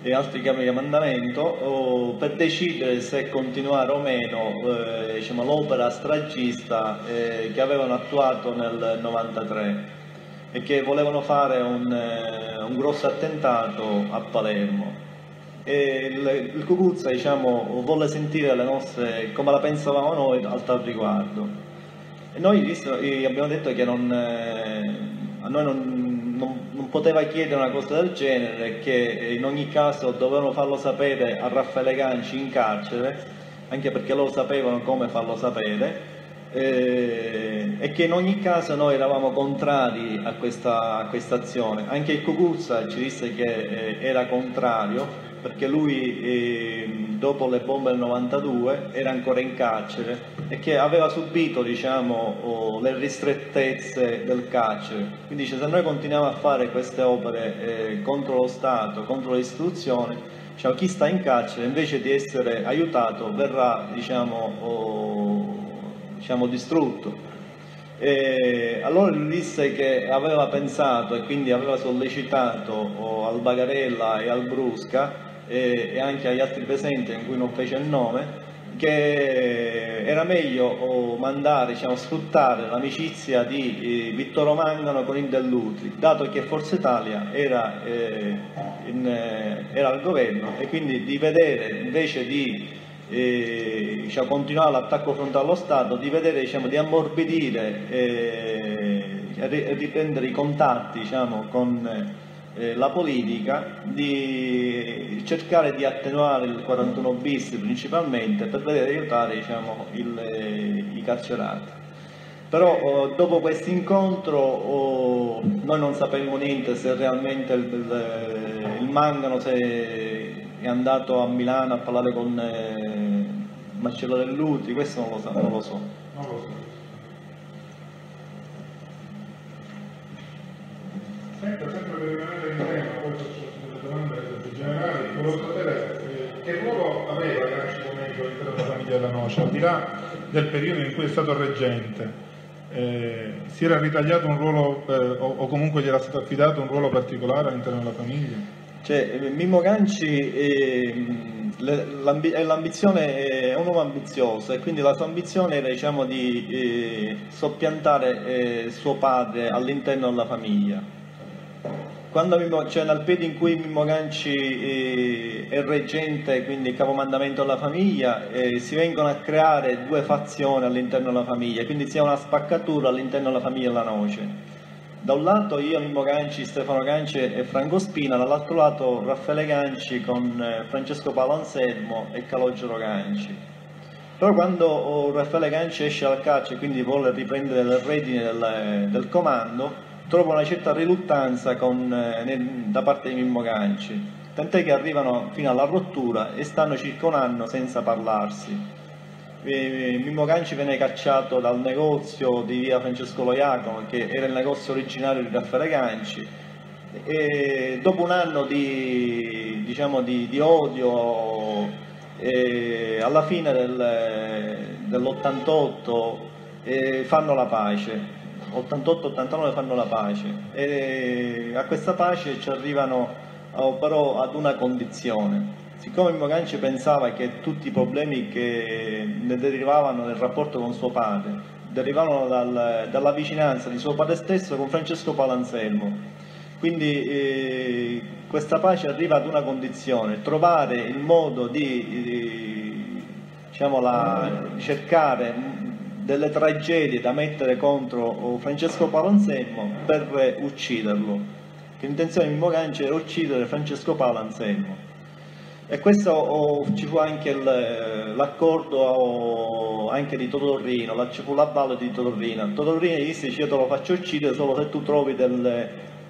e altri capi di comandamento oh, per decidere se continuare o meno eh, diciamo, l'opera stragista eh, che avevano attuato nel novantatré e che volevano fare un, eh, un grosso attentato a Palermo. E il, il Cucuzza diciamo, volle sentire le nostre, come la pensavamo noi al tal riguardo. E noi abbiamo detto che non, eh, a noi non, non, non poteva chiedere una cosa del genere, che in ogni caso dovevano farlo sapere a Raffaele Ganci in carcere, anche perché loro sapevano come farlo sapere, eh, e che in ogni caso noi eravamo contrari a questa, a questa azione. Anche il Cucuzza ci disse che eh, era contrario, perché lui eh, dopo le bombe del novantadue era ancora in carcere e che aveva subito diciamo, oh, le ristrettezze del carcere. Quindi dice, se noi continuiamo a fare queste opere eh, contro lo Stato, contro le istituzioni, diciamo, chi sta in carcere invece di essere aiutato verrà diciamo, oh, diciamo, distrutto. E allora lui disse che aveva pensato e quindi aveva sollecitato oh, al Bagarella e al Brusca e, e anche agli altri presenti, in cui non fece il nome, che era meglio oh, mandare, diciamo, sfruttare l'amicizia di eh, Vittorio Mangano con il Dell'Utri, dato che Forza Italia era, eh, in, eh, era al governo, e quindi di vedere invece di E, diciamo, continuare l'attacco frontale allo Stato, di vedere, diciamo, di ammorbidire e eh, riprendere i contatti diciamo, con eh, la politica, di cercare di attenuare il quarantuno bis principalmente per vedere aiutare diciamo, il, eh, i carcerati. Però oh, dopo questo incontro oh, noi non sapemmo niente se realmente il, il, il Mangano se è andato a Milano a parlare con eh, Marcello Dell'Utri, questo non lo so. Non lo so. Non lo so. Sempre, sempre per rimanere in tema, poi faccio delle domande più generali, volevo sapere eh, che ruolo aveva Ganci Domenico all'interno della famiglia della Noce, al di là del periodo in cui è stato reggente. Eh, si era ritagliato un ruolo eh, o, o comunque gli era stato affidato un ruolo particolare all'interno della famiglia? Cioè, Mimmo Ganci eh, l'ambizione è un uomo ambizioso e quindi la sua ambizione era diciamo, di eh, soppiantare eh, suo padre all'interno della famiglia. Quando Mimmo, cioè nel periodo in cui Mimmo Ganci eh, è reggente, quindi capomandamento della famiglia, eh, si vengono a creare due fazioni all'interno della famiglia, quindi si ha una spaccatura all'interno della famiglia della Noce. Da un lato io, Mimmo Ganci, Stefano Ganci e Franco Spina, dall'altro lato Raffaele Ganci con Francesco Paolo Anselmo e Calogero Ganci. Però quando oh, Raffaele Ganci esce dal carcere e quindi vuole riprendere le redini del, del comando, trova una certa riluttanza con, eh, da parte di Mimmo Ganci, tant'è che arrivano fino alla rottura e stanno circa un anno senza parlarsi. Mimmo Ganci venne cacciato dal negozio di via Francesco Loiacono, che era il negozio originario di Raffaele Ganci, e dopo un anno di, diciamo, di, di odio, e alla fine del, dell'ottantotto eh, fanno la pace, ottantotto ottantanove fanno la pace, e a questa pace ci arrivano oh, però ad una condizione. Siccome Mimmo Ganci pensava che tutti i problemi che ne derivavano nel rapporto con suo padre derivavano dal, dalla vicinanza di suo padre stesso con Francesco Paolo Anselmo, quindi eh, questa pace arriva ad una condizione: trovare il modo di, di diciamo, la, cercare delle tragedie da mettere contro Francesco Paolo Anselmo per ucciderlo, che l'intenzione di Mimmo Ganci era uccidere Francesco Paolo Anselmo. E questo oh, ci fu anche l'accordo oh, anche di Totorrino, la, ci fu l'avvallo di Totorrino. Totorrino gli disse: io te lo faccio uccidere solo se tu trovi delle,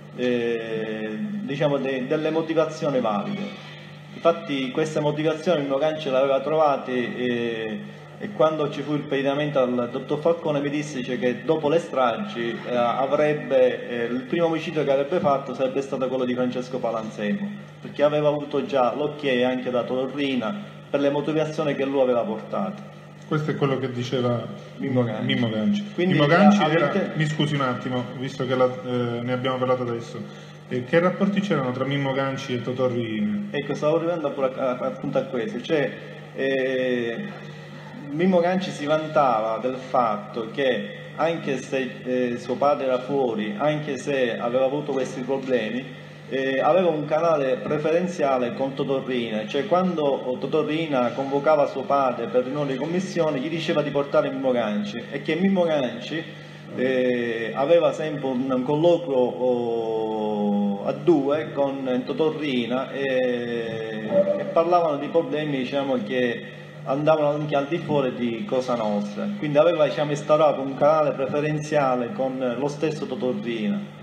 eh, diciamo de, delle motivazioni valide. Infatti queste motivazioni Mimmo Ganci le aveva trovate eh, e quando ci fu il pedinamento al dottor Falcone mi disse cioè, che dopo le stragi eh, avrebbe, eh, il primo omicidio che avrebbe fatto sarebbe stato quello di Francesco Paolo Anselmo, perché aveva avuto già l'ok anche da Torrina per le motivazioni che lui aveva portato. Questo è quello che diceva Mimmo Ganci. Mimmo Ganci. Quindi, Mimmo Ganci avete... era, mi scusi un attimo, visto che la, eh, ne abbiamo parlato adesso, E che rapporti c'erano tra Mimmo Ganci e Totò Riina? Ecco, stavo arrivando pure a- a- appunto a questo, cioè eh, Mimmo Ganci si vantava del fatto che anche se eh, suo padre era fuori, anche se aveva avuto questi problemi, eh, aveva un canale preferenziale con Totò Riina, cioè quando Totò Riina convocava suo padre per riunioni di commissione gli diceva di portare Mimmo Ganci e che Mimmo Ganci eh, aveva sempre un colloquio oh, a due con Totò Riina e, e parlavano di problemi, diciamo, che andavano anche al di fuori di Cosa Nostra, quindi aveva, diciamo, instaurato un canale preferenziale con lo stesso Totò Riina.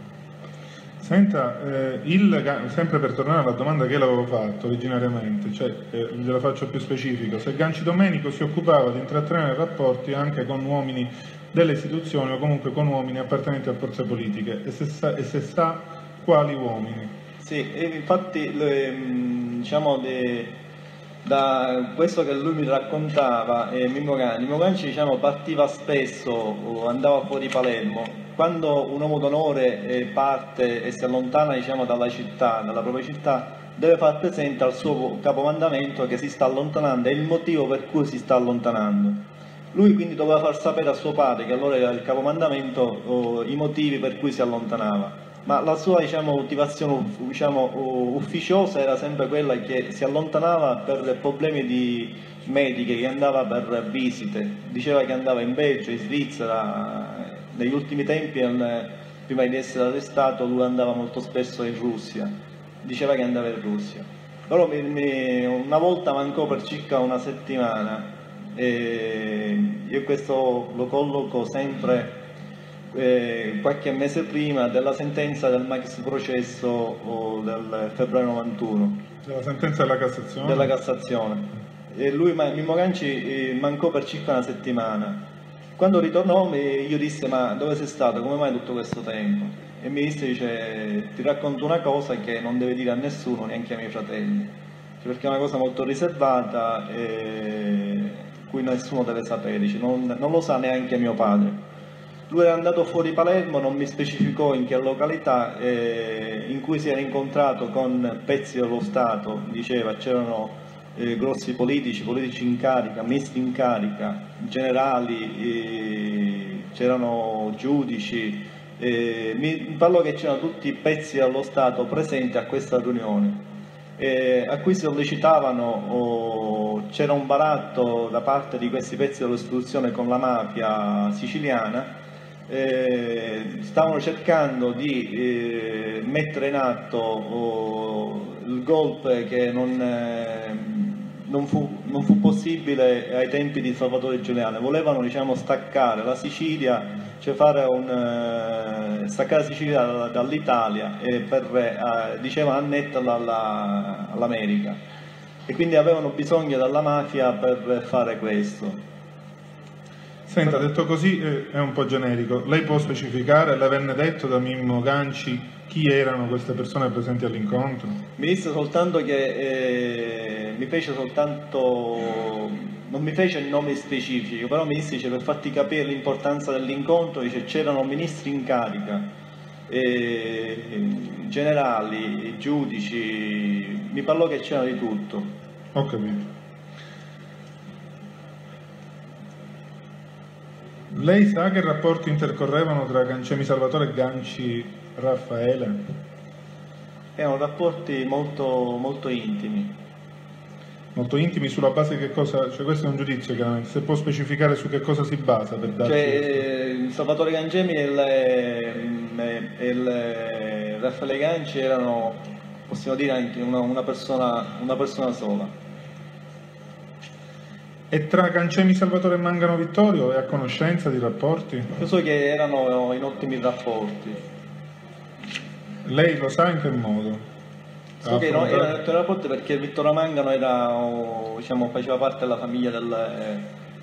Senta, eh, il, sempre per tornare alla domanda che l'avevo fatto originariamente, cioè eh, gliela faccio più specifico, se Ganci Domenico si occupava di intrattenere rapporti anche con uomini delle istituzioni o comunque con uomini appartenenti a forze politiche e se sa, e se sa quali uomini. Sì, e infatti le, mh, diciamo de- da questo che lui mi raccontava, eh, Mimmo Ganci, Mimmo Ganci, diciamo, partiva spesso o andava fuori Palermo. Quando un uomo d'onore eh, parte e si allontana, diciamo, dalla città, dalla propria città, deve far presente al suo capomandamento che si sta allontanando e il motivo per cui si sta allontanando. Lui quindi doveva far sapere a suo padre, che allora era il capomandamento, oh, i motivi per cui si allontanava. Ma la sua, diciamo, motivazione diciamo, ufficiosa era sempre quella che si allontanava per problemi di mediche, che andava per visite, diceva che andava in Belgio, in Svizzera, negli ultimi tempi, prima di essere arrestato, lui andava molto spesso in Russia, diceva che andava in Russia. Però mi, mi, una volta mancò per circa una settimana e io questo lo colloco sempre Eh, qualche mese prima della sentenza del maxi processo oh, del febbraio novantuno, La sentenza della Cassazione? della Cassazione. E lui, Mimmo Ganci, eh, mancò per circa una settimana. Quando ritornò mi- io disse: ma dove sei stato? Come mai tutto questo tempo? E mi disse, dice, ti racconto una cosa che non devi dire a nessuno, neanche ai miei fratelli, cioè, perché è una cosa molto riservata e cui nessuno deve sapere, dice, non, non lo sa neanche mio padre. Lui era andato fuori Palermo, non mi specificò in che località, eh, in cui si era incontrato con pezzi dello Stato, diceva c'erano eh, grossi politici, politici in carica, ministri in carica, generali, eh, c'erano giudici, eh, mi parlò che c'erano tutti i pezzi dello Stato presenti a questa riunione, eh, a cui si sollecitavano, oh, c'era un baratto da parte di questi pezzi dell'istituzione con la mafia siciliana. Eh, stavano cercando di eh, mettere in atto oh, il golpe che non, eh, non, fu, non fu possibile ai tempi di Salvatore Giuliano. Volevano, diciamo, staccare la Sicilia, cioè fare un, eh, staccare la Sicilia dall'Italia e per, eh, dicevano, annetterla alla, all'America, e quindi avevano bisogno della mafia per fare questo. Senta, detto così eh, è un po' generico, lei può specificare, le venne detto da Mimmo Ganci chi erano queste persone presenti all'incontro? Mi disse soltanto che eh, mi fece soltanto, non mi fece nomi specifici, però mi disse, cioè, per farti capire l'importanza dell'incontro, dice, c'erano ministri in carica, eh, generali, giudici, mi parlò che c'era di tutto. Ho capito. Lei sa che rapporti intercorrevano tra Gancemi Salvatore e Ganci Raffaele? Erano rapporti molto, molto intimi. Molto intimi, sulla base di che cosa? Cioè questo è un giudizio, chiaramente, se può specificare su che cosa si basa per darci... Cioè, eh, Salvatore Gancemi e il, e il Raffaele Ganci erano, possiamo dire, anche una, una, persona, una persona sola. E tra Gancemi Salvatore e Mangano Vittorio è a conoscenza di rapporti? Io so che erano in ottimi rapporti. Lei lo sa in che modo? So che erano in ottimi rapporti perché Vittorio Mangano era, diciamo, faceva parte della famiglia del,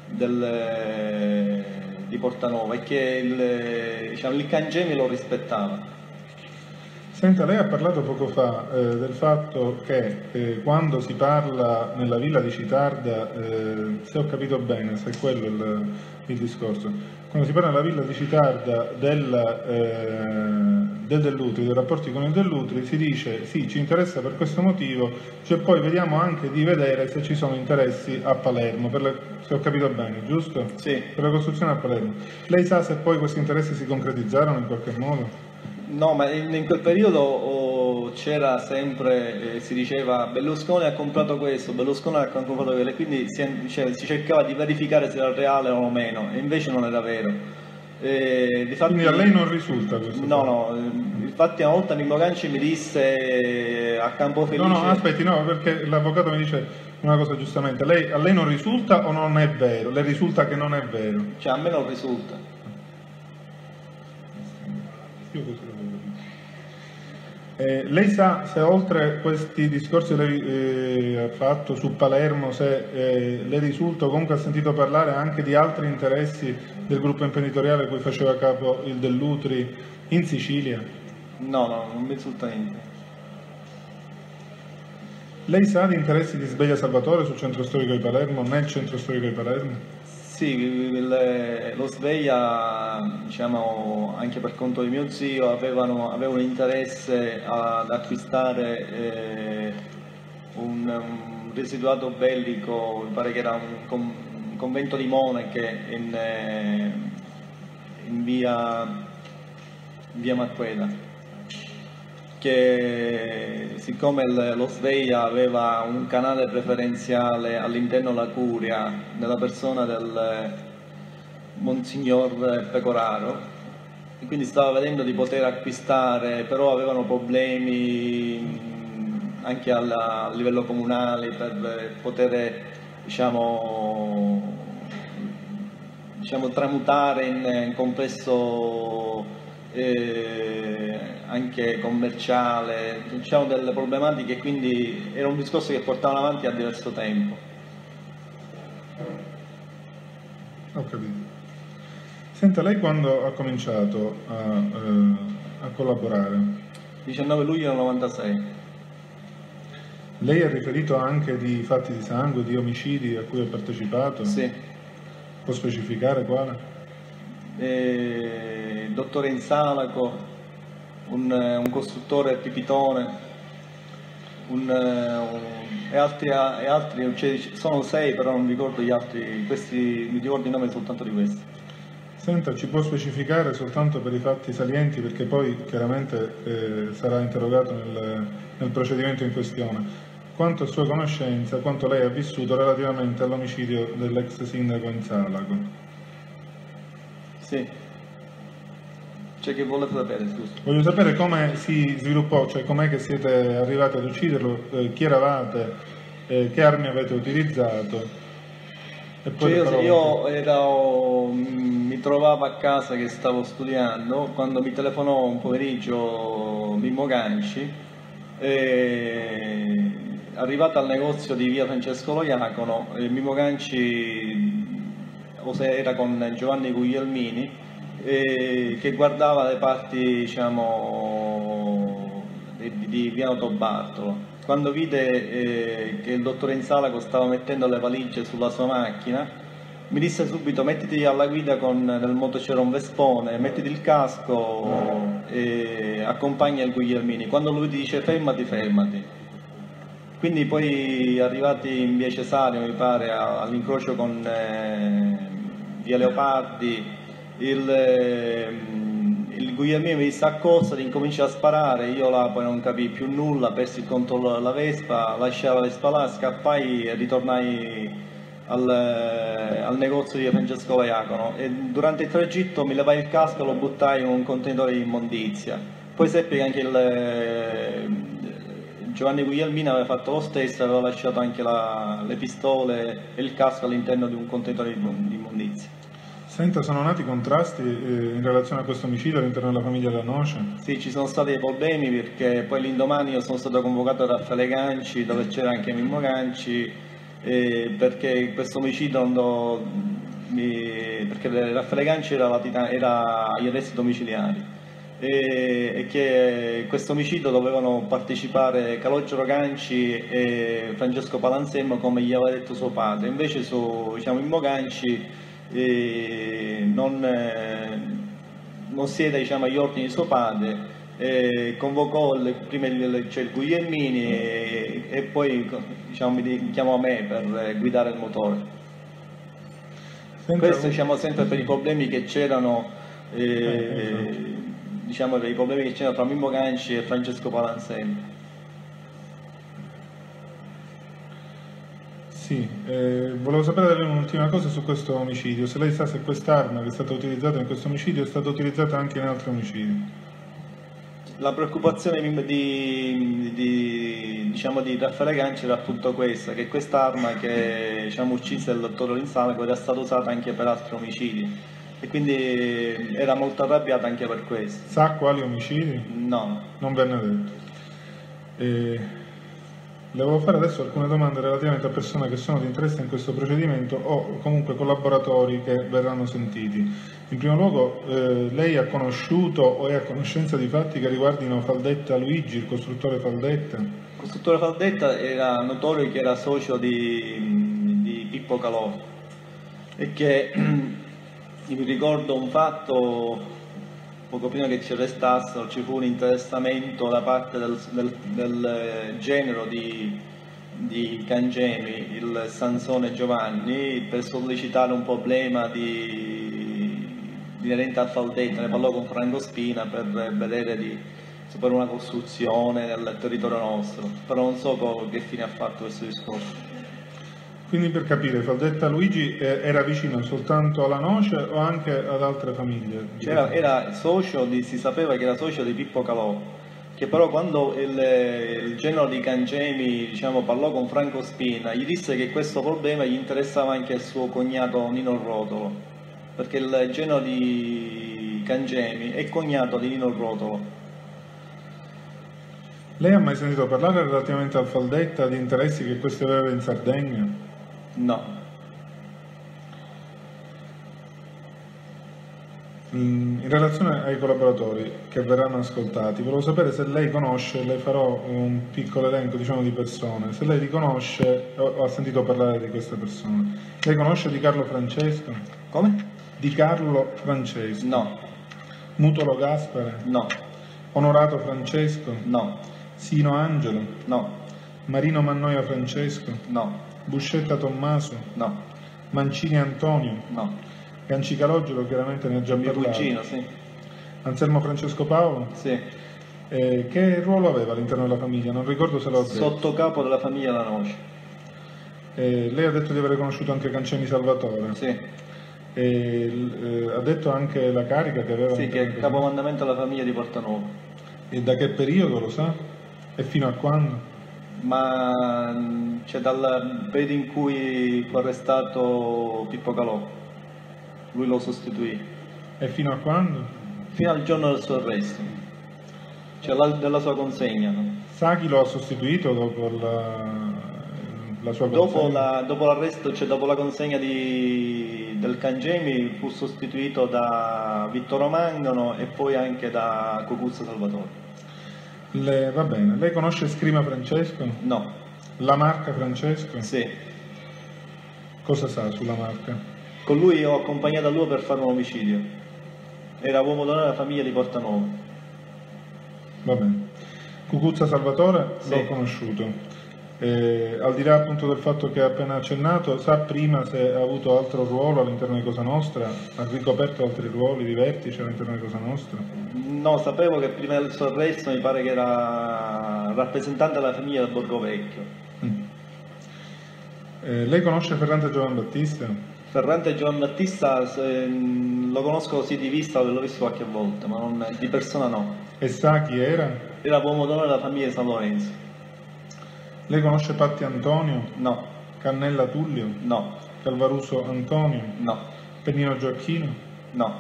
del, di Portanova e che il, diciamo, il Gancemi lo rispettava. Senta, lei ha parlato poco fa eh, del fatto che eh, quando si parla nella villa di Citarda, eh, se ho capito bene, se è quello il, il discorso, quando si parla nella villa di Citarda del, eh, del Dell'Utri, dei rapporti con il Dell'Utri, si dice sì, ci interessa per questo motivo, cioè poi vediamo anche di vedere se ci sono interessi a Palermo, per le, se ho capito bene, giusto? Sì. Per la costruzione a Palermo. Lei sa se poi questi interessi si concretizzarono in qualche modo? No, ma in, in quel periodo oh, c'era sempre, eh, si diceva Berlusconi ha comprato questo, Berlusconi ha comprato quello, e quindi si, cioè, si cercava di verificare se era reale o meno, e invece non era vero. Eh, difatti, Quindi a lei non risulta questo? No, no, eh, infatti una volta Mimmo Ganci mi disse eh, a Campofelice... No, no, aspetti, no, perché l'avvocato mi dice una cosa giustamente, lei, a lei non risulta o non è vero? Le risulta che non è vero? Cioè a me non risulta. Io questo lo voglio dire. Eh, lei sa se oltre questi discorsi che lei eh, ha fatto su Palermo, se eh, le risulta o comunque ha sentito parlare anche di altri interessi del gruppo imprenditoriale a cui faceva capo il Dell'Utri in Sicilia? No, no, non mi risulta niente. Lei sa di interessi di Sveglia Salvatore sul centro storico di Palermo, nel centro storico di Palermo? Sì, il- lo Sveglia, diciamo, anche per conto di mio zio, avevano, aveva un interesse ad acquistare eh, un, un residuato bellico, mi pare che era un, con- un convento di monache in, eh, in via, via Marqueta, che siccome il- lo Sveglia aveva un canale preferenziale all'interno della curia nella persona del Monsignor Pecoraro, e quindi stava vedendo di poter acquistare, però avevano problemi mh, anche alla- a livello comunale per poter, diciamo, diciamo, tramutare in, in complesso eh, anche commerciale, c'erano delle problematiche, quindi era un discorso che portavano avanti a diverso tempo. Ho capito. Senta, lei quando ha cominciato a, eh, a collaborare, diciannove luglio del novantasei. lei ha riferito anche di fatti di sangue, di omicidi a cui ha partecipato? Sì. Può specificare quale? Eh, il dottore Insalaco, un, un costruttore Pipitone, un, un, e altri, e altri cioè, sono sei, però non ricordo gli altri, questi, mi ricordo i nomi soltanto di questi. Senta, ci può specificare soltanto per i fatti salienti, perché poi chiaramente eh, sarà interrogato nel, nel procedimento in questione, quanto a sua conoscenza, quanto lei ha vissuto relativamente all'omicidio dell'ex sindaco Insalaco? Sì. Cioè che volete sapere, scusa? Voglio sapere come si sviluppò, cioè com'è che siete arrivati ad ucciderlo, eh, chi eravate, eh, che armi avete utilizzato. E poi Cioè le io, parole. io ero, mi trovavo a casa che stavo studiando quando mi telefonò un pomeriggio Mimmo Ganci, e, arrivato al negozio di via Francesco Loiacono, eh, Mimmo Ganci o se era con Giovanni Guglielmini, eh, che guardava le parti, diciamo, di, di Piano Tobartolo. Quando vide eh, che il dottore Insalaco stava mettendo le valigie sulla sua macchina, mi disse subito: mettiti alla guida con, nel moto c'era un Vespone, mettiti il casco e accompagna il Guglielmini. Quando lui ti dice fermati, fermati. Quindi poi arrivati in via Cesario, mi pare, all'incrocio con eh, via Leopardi, il, eh, il Guglielmino mi disse accostati, incomincia a sparare, io là poi non capii più nulla, persi il controllo della Vespa, lasciai la Vespa là, scappai e ritornai al, al negozio di Francesco Loiacono, e durante il tragitto mi levai il casco e lo buttai in un contenitore di immondizia. Poi seppi che anche il Giovanni Guglielmini aveva fatto lo stesso, aveva lasciato anche la, le pistole e il casco all'interno di un contenitore di immondizia. Senta, sono nati contrasti eh, in relazione a questo omicidio all'interno della famiglia della Noce? Sì, ci sono stati dei problemi perché poi l'indomani io sono stato convocato da Raffaele Ganci, dove c'era anche Mimmo Ganci, eh, perché questo omicidio andò, mi, perché Raffaele Ganci era, latita, era agli arresti domiciliari. e, e che questo omicidio dovevano partecipare Calogero Ganci e Francesco Palansemmo come gli aveva detto suo padre. Invece su, diciamo, Immo Ganci eh, non, eh, non siede, diciamo, agli ordini di suo padre. Eh, convocò le, prima il, cioè il Guglielmini e, e poi, diciamo, mi chiamò a me per guidare il motore. Senta, Questo, diciamo, sempre per i problemi che c'erano, eh, eh, diciamo, per i problemi che c'erano tra Mimmo Ganci e Francesco Palansemmo. Sì, eh, volevo sapere da lei un'ultima cosa su questo omicidio, se lei sa se quest'arma che è stata utilizzata in questo omicidio è stata utilizzata anche in altri omicidi. La preoccupazione di, di, di, diciamo, di Raffaele Ganci era appunto questa, che quest'arma che, diciamo, uccise il dottore Linsalvo era stata usata anche per altri omicidi e quindi era molto arrabbiata anche per questo. Sa quali omicidi? No. Non venne detto. Eh, le volevo fare adesso alcune domande relativamente a persone che sono di interesse in questo procedimento o comunque collaboratori che verranno sentiti. In primo luogo, eh, lei ha conosciuto o è a conoscenza di fatti che riguardino Faldetta Luigi, il costruttore Faldetta? Il costruttore Faldetta era notorio che era socio di, di Pippo Calò e che mi ricordo un fatto, poco prima che ci arrestassero ci fu un interessamento da parte del, del, del genero di, di Cangemi, il Sansone Giovanni, per sollecitare un problema di inerente al Faldetta. Ne parlò con Franco Spina per vedere di per una costruzione nel territorio nostro, però non so che fine ha fatto questo discorso. Quindi, per capire, Faldetta Luigi era vicino soltanto alla Noce o anche ad altre famiglie? Era, era socio di, si sapeva che era socio di Pippo Calò, che però quando il, il genero di Cangemi, diciamo, parlò con Franco Spina, gli disse che questo problema gli interessava anche al suo cognato Nino Rotolo, perché il genero di Cangemi è cognato di Nino Rotolo. Lei ha mai sentito parlare relativamente al Faldetta di interessi che questo aveva in Sardegna? No. In relazione ai collaboratori che verranno ascoltati, volevo sapere se lei conosce, le farò un piccolo elenco, diciamo, di persone, se lei riconosce o ha sentito parlare di queste persone. Lei conosce Di Carlo Francesco? Come? Di Carlo Francesco? No. Mutolo Gaspare? No. Onorato Francesco? No. Sino Angelo? No. Marino Mannoia Francesco? No. Buscetta Tommaso? No. Mancini Antonio? No. Ganci Calogero, chiaramente ne ha già Mio parlato. cugino, sì. Anselmo Francesco Paolo? Sì. Eh, che ruolo aveva all'interno della famiglia? Non ricordo se l'ho detto. Sottocapo della famiglia La Noce. Eh, lei ha detto di aver conosciuto anche Canceni Salvatore. Sì. Eh, l- eh, ha detto anche la carica che aveva. Sì, che è capomandamento della famiglia di Portanova. E da che periodo, lo sa? E fino a quando? Ma c'è dal periodo in cui fu arrestato Pippo Calò, lui lo sostituì, E fino a quando? fino al giorno del suo arresto, cioè la, della sua consegna. No? Sa chi lo ha sostituito dopo la, la sua Dopo, consegna? la, dopo l'arresto, cioè dopo la consegna di, del Cangemi, fu sostituito da Vittorio Mangano e poi anche da Cocuzzo Salvatore. Le- va bene, lei conosce Scrima Francesco? No. La Marca Francesco? Sì. Cosa sa sulla Marca? Con lui ho accompagnato a lui per fare un omicidio. Era uomo d'onore della famiglia di Portanova. Va bene. Cucuzza Salvatore Sì. l'ho conosciuto. Eh, al di là appunto del fatto che ha appena accennato, sa prima se ha avuto altro ruolo all'interno di Cosa Nostra? Ha ricoperto altri ruoli di vertice all'interno di Cosa Nostra? No, sapevo che prima del suo arresto mi pare che era rappresentante della famiglia del Borgo Vecchio. Mm. Eh, lei conosce Ferrante Giovan Battista? Ferrante Giovan Battista se, lo conosco così di vista, l'ho visto qualche volta, ma non, di persona no. E sa chi era? Era uomo d'onore della famiglia di San Lorenzo. Lei conosce Patti Antonio? No, Cannella Tullio? no, Calvaruso Antonio? no, Pennino Gioacchino? no,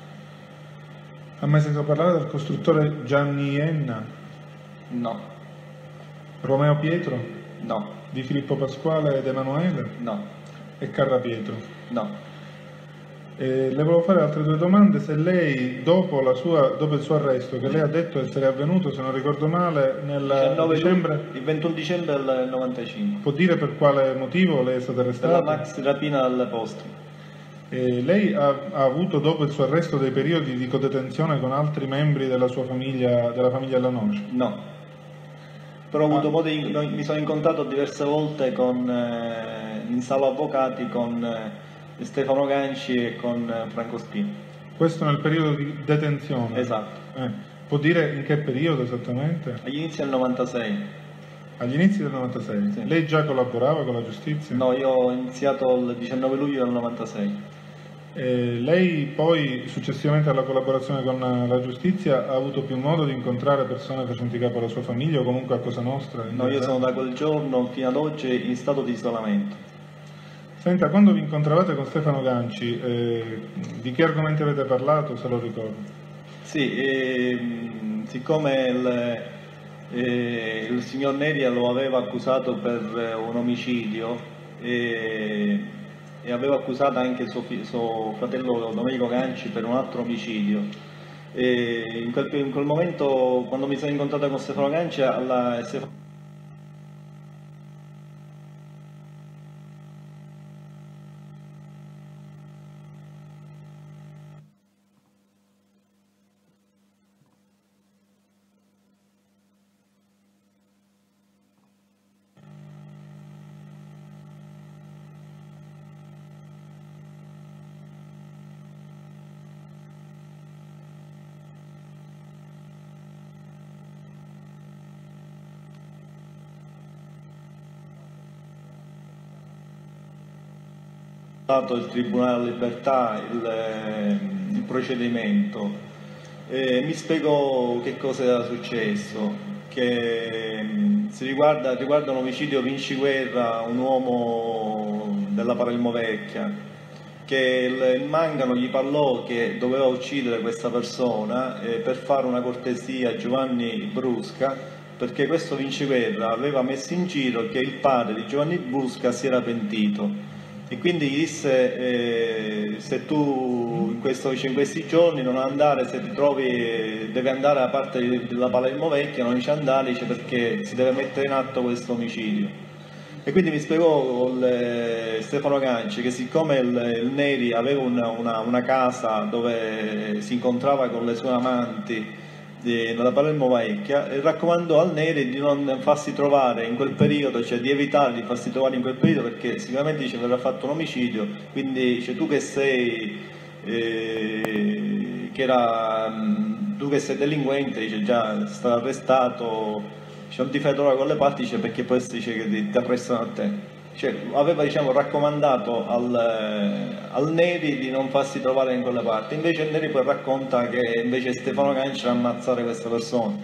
Ha mai sentito parlare del costruttore Gianni Ienna? no, Romeo Pietro? no, Di Filippo Pasquale ed Emanuele? no, E Carra Pietro? no. Eh, le volevo fare altre due domande. Se lei, dopo, la sua, dopo il suo arresto, che lei ha detto essere avvenuto, se non ricordo male, nel diciannove dicembre, il ventuno dicembre del novantacinque, può dire per quale motivo lei è stato per la arrestato? maxi rapina alle poste. Eh, lei ha, ha avuto dopo il suo arresto dei periodi di codetenzione con altri membri della sua famiglia, della famiglia La Noce? No, però ho avuto Ah. modo di, no, mi sono incontrato diverse volte con, eh, in sala avvocati con eh, Stefano Ganci e con eh, Franco Spini. Questo nel periodo di detenzione? Esatto, Eh, può dire in che periodo esattamente? agli inizi del novantasei. Agli inizi del novantasei? Sì. Lei già collaborava con la giustizia? No, io ho iniziato il diciannove luglio del novantasei. Eh, lei poi, successivamente alla collaborazione con la giustizia, ha avuto più modo di incontrare persone facenti capo alla sua famiglia o comunque a Cosa Nostra? in No, io generale? sono da quel giorno fino ad oggi in stato di isolamento. Senta, quando vi incontravate con Stefano Ganci, eh, di che argomenti avete parlato, se lo ricordo? Sì, ehm, siccome il, eh, il signor Neri lo aveva accusato per eh, un omicidio e, e aveva accusato anche suo, fi- suo fratello Domenico Ganci per un altro omicidio. E in, quel, in quel momento, quando mi sono incontrato con Stefano Ganci, alla, Stefano il Tribunale della Libertà, il, eh, il procedimento, eh, mi spiegò che cosa era successo, che mh, si riguarda, riguarda un omicidio Vinci Guerra, un uomo della Palermo Vecchia, che il, il Mangano gli parlò che doveva uccidere questa persona eh, per fare una cortesia a Giovanni Brusca, perché questo Vinci Guerra aveva messo in giro che il padre di Giovanni Brusca si era pentito. E quindi gli disse eh, se tu in, questo, in questi giorni non andare, se ti trovi, eh, devi andare da parte della Palermo Vecchia, non ci andare, dice, perché si deve mettere in atto questo omicidio. E quindi mi spiegò il, eh, Stefano Ganci che siccome il, il Neri aveva una, una, una casa dove si incontrava con le sue amanti nella Palermo Vecchia, e raccomandò al Neri di non farsi trovare in quel periodo, cioè di evitare di farsi trovare in quel periodo, perché sicuramente dice verrà fatto un omicidio, quindi dice, tu che sei eh, che era tu che sei delinquente, dice, già stato arrestato, dice, non ti fai trovare con le parti, dice, perché poi dice che ti, ti arrestano a te. Cioè, aveva, diciamo, raccomandato al, al Neri di non farsi trovare in quelle parti, invece il Neri poi racconta che invece Stefano Ganci va a ammazzare queste persone.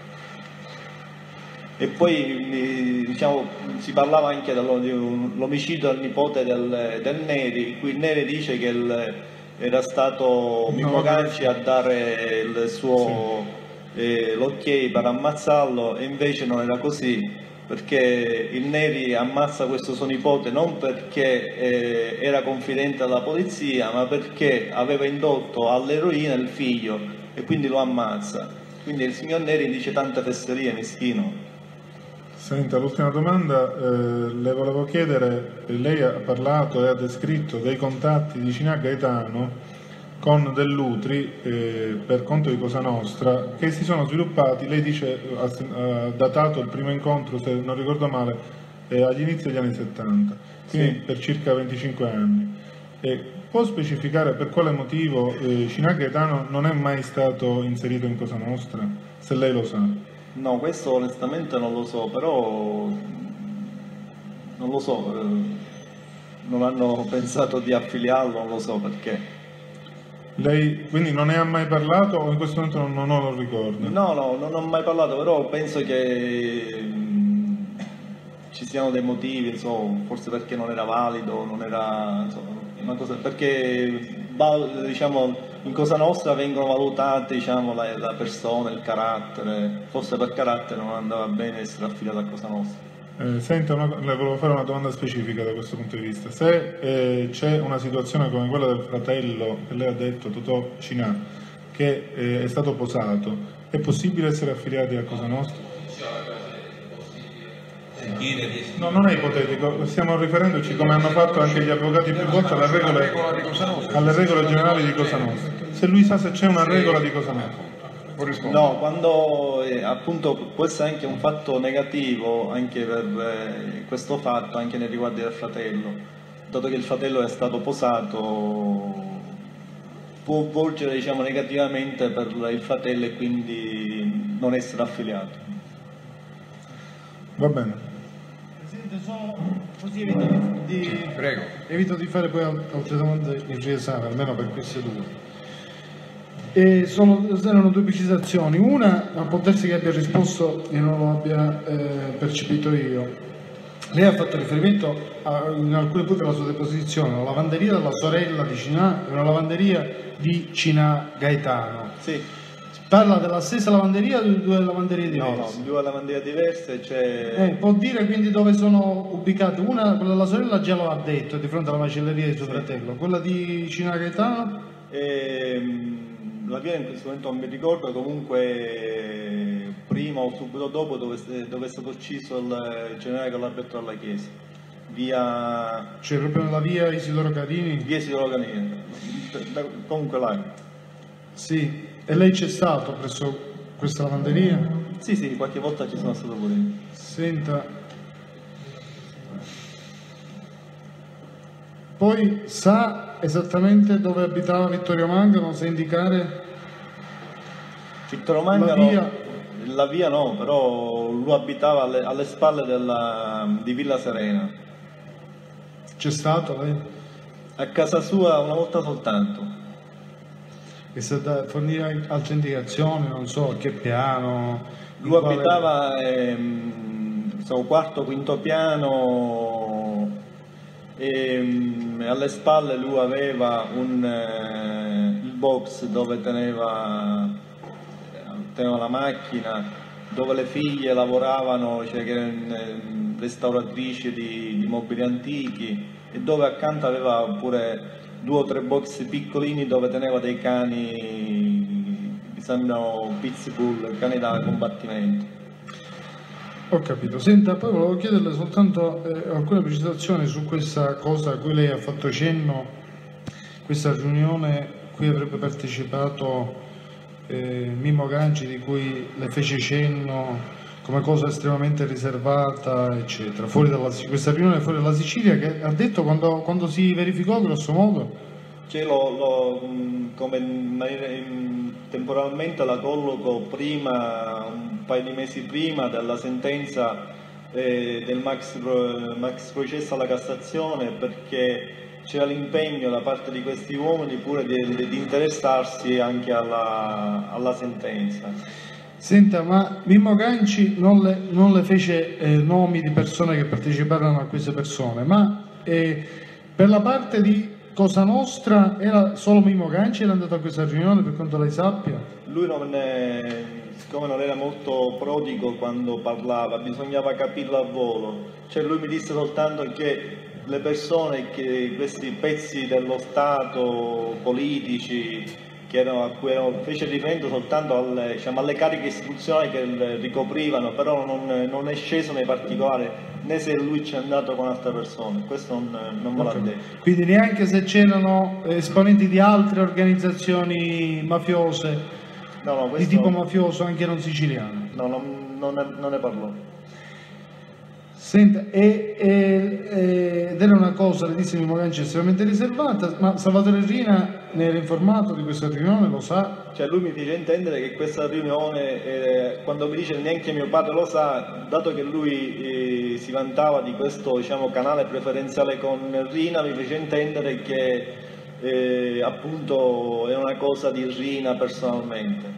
E poi, diciamo, si parlava anche dell'omicidio del nipote del, del Neri, qui il Neri dice che il, era stato Mimmo No, Ganci a dare il suo sì. eh, l'ok per ammazzarlo, e invece non era così, perché il Neri ammazza questo suo nipote non perché eh, era confidente della polizia, ma perché aveva indotto all'eroina il figlio e quindi lo ammazza. Quindi il signor Neri dice tante fesserie, mischino. Senta, l'ultima domanda, eh, le volevo chiedere, lei ha parlato e ha descritto dei contatti di Cinà Gaetano con Dell'Utri eh, per conto di Cosa Nostra, che si sono sviluppati, lei dice, ha, ha datato il primo incontro, se non ricordo male, eh, agli inizi degli anni settanta, quindi Sì. per circa venticinque anni. E può specificare per quale motivo eh, Cinà Gaetano non è mai stato inserito in Cosa Nostra, se lei lo sa? No, questo onestamente non lo so, però non lo so, eh, non hanno pensato di affiliarlo, non lo so perché. Lei quindi non ne ha mai parlato o in questo momento non, non lo ricorda? No, no, non ho mai parlato, però penso che mh, ci siano dei motivi, insomma, forse perché non era valido, non era, insomma, una cosa, perché val- diciamo, in Cosa Nostra vengono valutate, diciamo, la, la persona, il carattere, forse per carattere non andava bene essere affiliato a Cosa Nostra. Eh, senta, una, le volevo fare una domanda specifica da questo punto di vista. Se eh, c'è una situazione come quella del fratello che lei ha detto, Totò Cinà, che eh, è stato posato, è possibile essere affiliati a Cosa Nostra? No, non è ipotetico, stiamo riferendoci, come hanno fatto anche gli avvocati più volte, alle regole, alle regole generali di Cosa Nostra. Se lui sa se c'è una regola di Cosa Nostra. No, quando eh, appunto può essere anche un fatto negativo anche per eh, questo fatto, anche nei riguardi del fratello, dato che il fratello è stato posato, può volgere, diciamo, negativamente per il fratello e quindi non essere affiliato. Va bene. Presidente, solo così evito di, Prego. evito di fare poi altre domande in riesame, almeno per queste due. E sono, erano due precisazioni. Una, a può darsi che abbia risposto e non lo abbia eh, percepito io. Lei ha fatto riferimento a, in alcuni punti della sua deposizione, alla lavanderia della sorella di Cinà e una lavanderia di Cinà Gaetano. Sì. Parla della stessa lavanderia o di due lavanderie diverse? No, no, due lavanderie diverse, c'è... Eh, può dire quindi dove sono ubicate? Una, quella della sorella già lo ha detto, di fronte alla macelleria di suo Sì. fratello. Quella di Cinà Gaetano? Ehm, la via in questo momento non mi ricordo, comunque prima o subito dopo dove, dove è stato ucciso il generale Colabretto alla Chiesa, via, Cioè proprio nella via Isidoro Carini? via Isidoro Canini, comunque là. Sì. E lei c'è stato presso questa lavanderia? Sì, sì, qualche volta ci sono stato pure io. Senta. Poi sa esattamente dove abitava Vittorio Mangano, sa indicare Vittorio Mangano, la via? la via no, però lui abitava alle, alle spalle della, di Villa Serena. C'è stato lei? A casa sua una volta soltanto. È stata fornire altre indicazioni, non so, a che piano? in Lui quale- abitava ehm, insomma, quarto, quinto piano e ehm, alle spalle lui aveva un, eh, il box dove teneva, teneva la macchina, dove le figlie lavoravano, cioè che erano ehm, restauratrici di, di mobili antichi, e dove accanto aveva pure due o tre box piccolini dove teneva dei cani, mi sembrano pitbull, cani da combattimento. Ho capito. Senta, poi volevo chiederle soltanto eh, alcune precisazioni su questa cosa a cui lei ha fatto cenno, questa riunione a cui avrebbe partecipato eh, Mimmo Ganci, di cui le fece cenno come cosa estremamente riservata, eccetera. Fuori dalla, questa riunione fuori dalla Sicilia, che ha detto quando, quando si verificò, grosso modo? Cioè, lo, lo, mh, come in maniera- in- temporalmente la colloco prima, un paio di mesi prima della sentenza eh, del max, pro- max processo alla Cassazione, perché c'era l'impegno da parte di questi uomini pure di, di- di interessarsi anche alla, alla sentenza. Senta, ma Mimmo Ganci non le, non le fece eh, nomi di persone che parteciparono a queste persone, ma eh, per la parte di Cosa Nostra era solo Mimmo Ganci era andato a questa riunione, per quanto lei sappia? Lui non è, siccome non era molto prodigo quando parlava, bisognava capirlo a volo. Cioè lui mi disse soltanto che le persone, che questi pezzi dello Stato, politici, che erano, a cui erano, fece riferimento soltanto alle, diciamo, alle cariche istituzionali che le ricoprivano, però non, non è sceso nei particolari, né se lui ci è andato con altre persone, questo non, non me l'ha Ok. detto. Quindi neanche se c'erano esponenti di altre organizzazioni mafiose, No, no, di questo, tipo mafioso anche non siciliano. no, non, non ne, non ne parlò. Senta, e, e- e- ed era una cosa, le disse Mimmo Ganci, estremamente riservata, ma Salvatore Rina ne era informato di questa riunione, lo sa? Cioè lui mi fece intendere che questa riunione, eh, quando mi dice neanche mio padre lo sa, dato che lui eh, si vantava di questo, diciamo, canale preferenziale con Rina, mi fece intendere che eh, appunto è una cosa di Rina personalmente.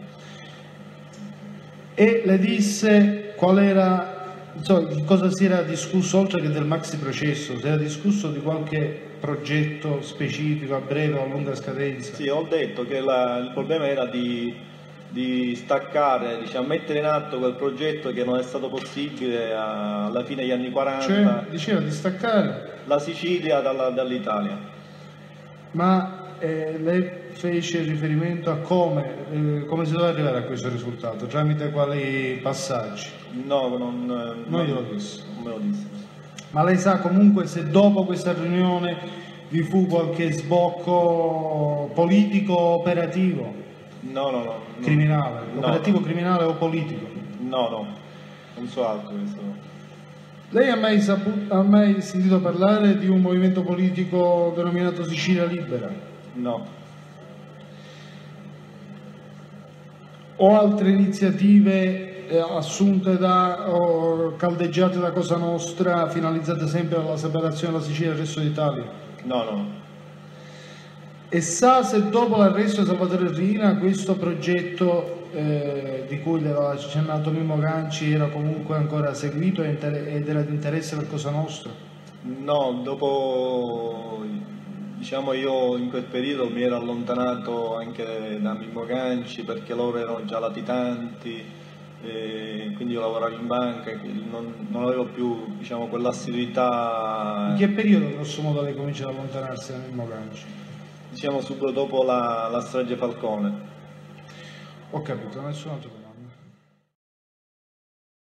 E le disse qual era, insomma, di cosa si era discusso oltre che del maxi processo, si era discusso di qualche progetto specifico a breve o a lunga scadenza? Sì, ho detto che la- il problema era di, di staccare, diciamo, mettere in atto quel progetto che non è stato possibile a- alla fine degli anni quaranta, Cioè, diceva di staccare, la Sicilia dalla- dall'Italia. ma eh, lei fece riferimento a come, eh, come si doveva arrivare a questo risultato, tramite quali passaggi. No, non, non, Non glielo disse. non me lo disse. Ma lei sa comunque se dopo questa riunione vi fu qualche sbocco politico operativo, No, no, no. no. criminale, No, operativo criminale o politico? No, no, non so altro questo. Lei ha mai, sapu- ha mai sentito parlare di un movimento politico denominato Sicilia Libera? No, O altre iniziative eh, assunte da o caldeggiate da Cosa Nostra finalizzate sempre alla separazione della Sicilia dal resto d'Italia? no, no. E sa se dopo l'arresto di Salvatore Riina questo progetto eh, di cui le aveva accennato Mimmo Ganci era comunque ancora seguito e inter- ed era di interesse per Cosa Nostra? No, dopo, diciamo, io in quel periodo mi ero allontanato anche da Mimmo Ganci perché loro erano già latitanti, e quindi io lavoravo in banca e quindi non, non avevo più, diciamo, quell'assiduità, In che periodo grosso modo lei comincia ad allontanarsi da Mimmo Ganci? diciamo, subito dopo la, la strage Falcone. Ho capito, nessun altro problema.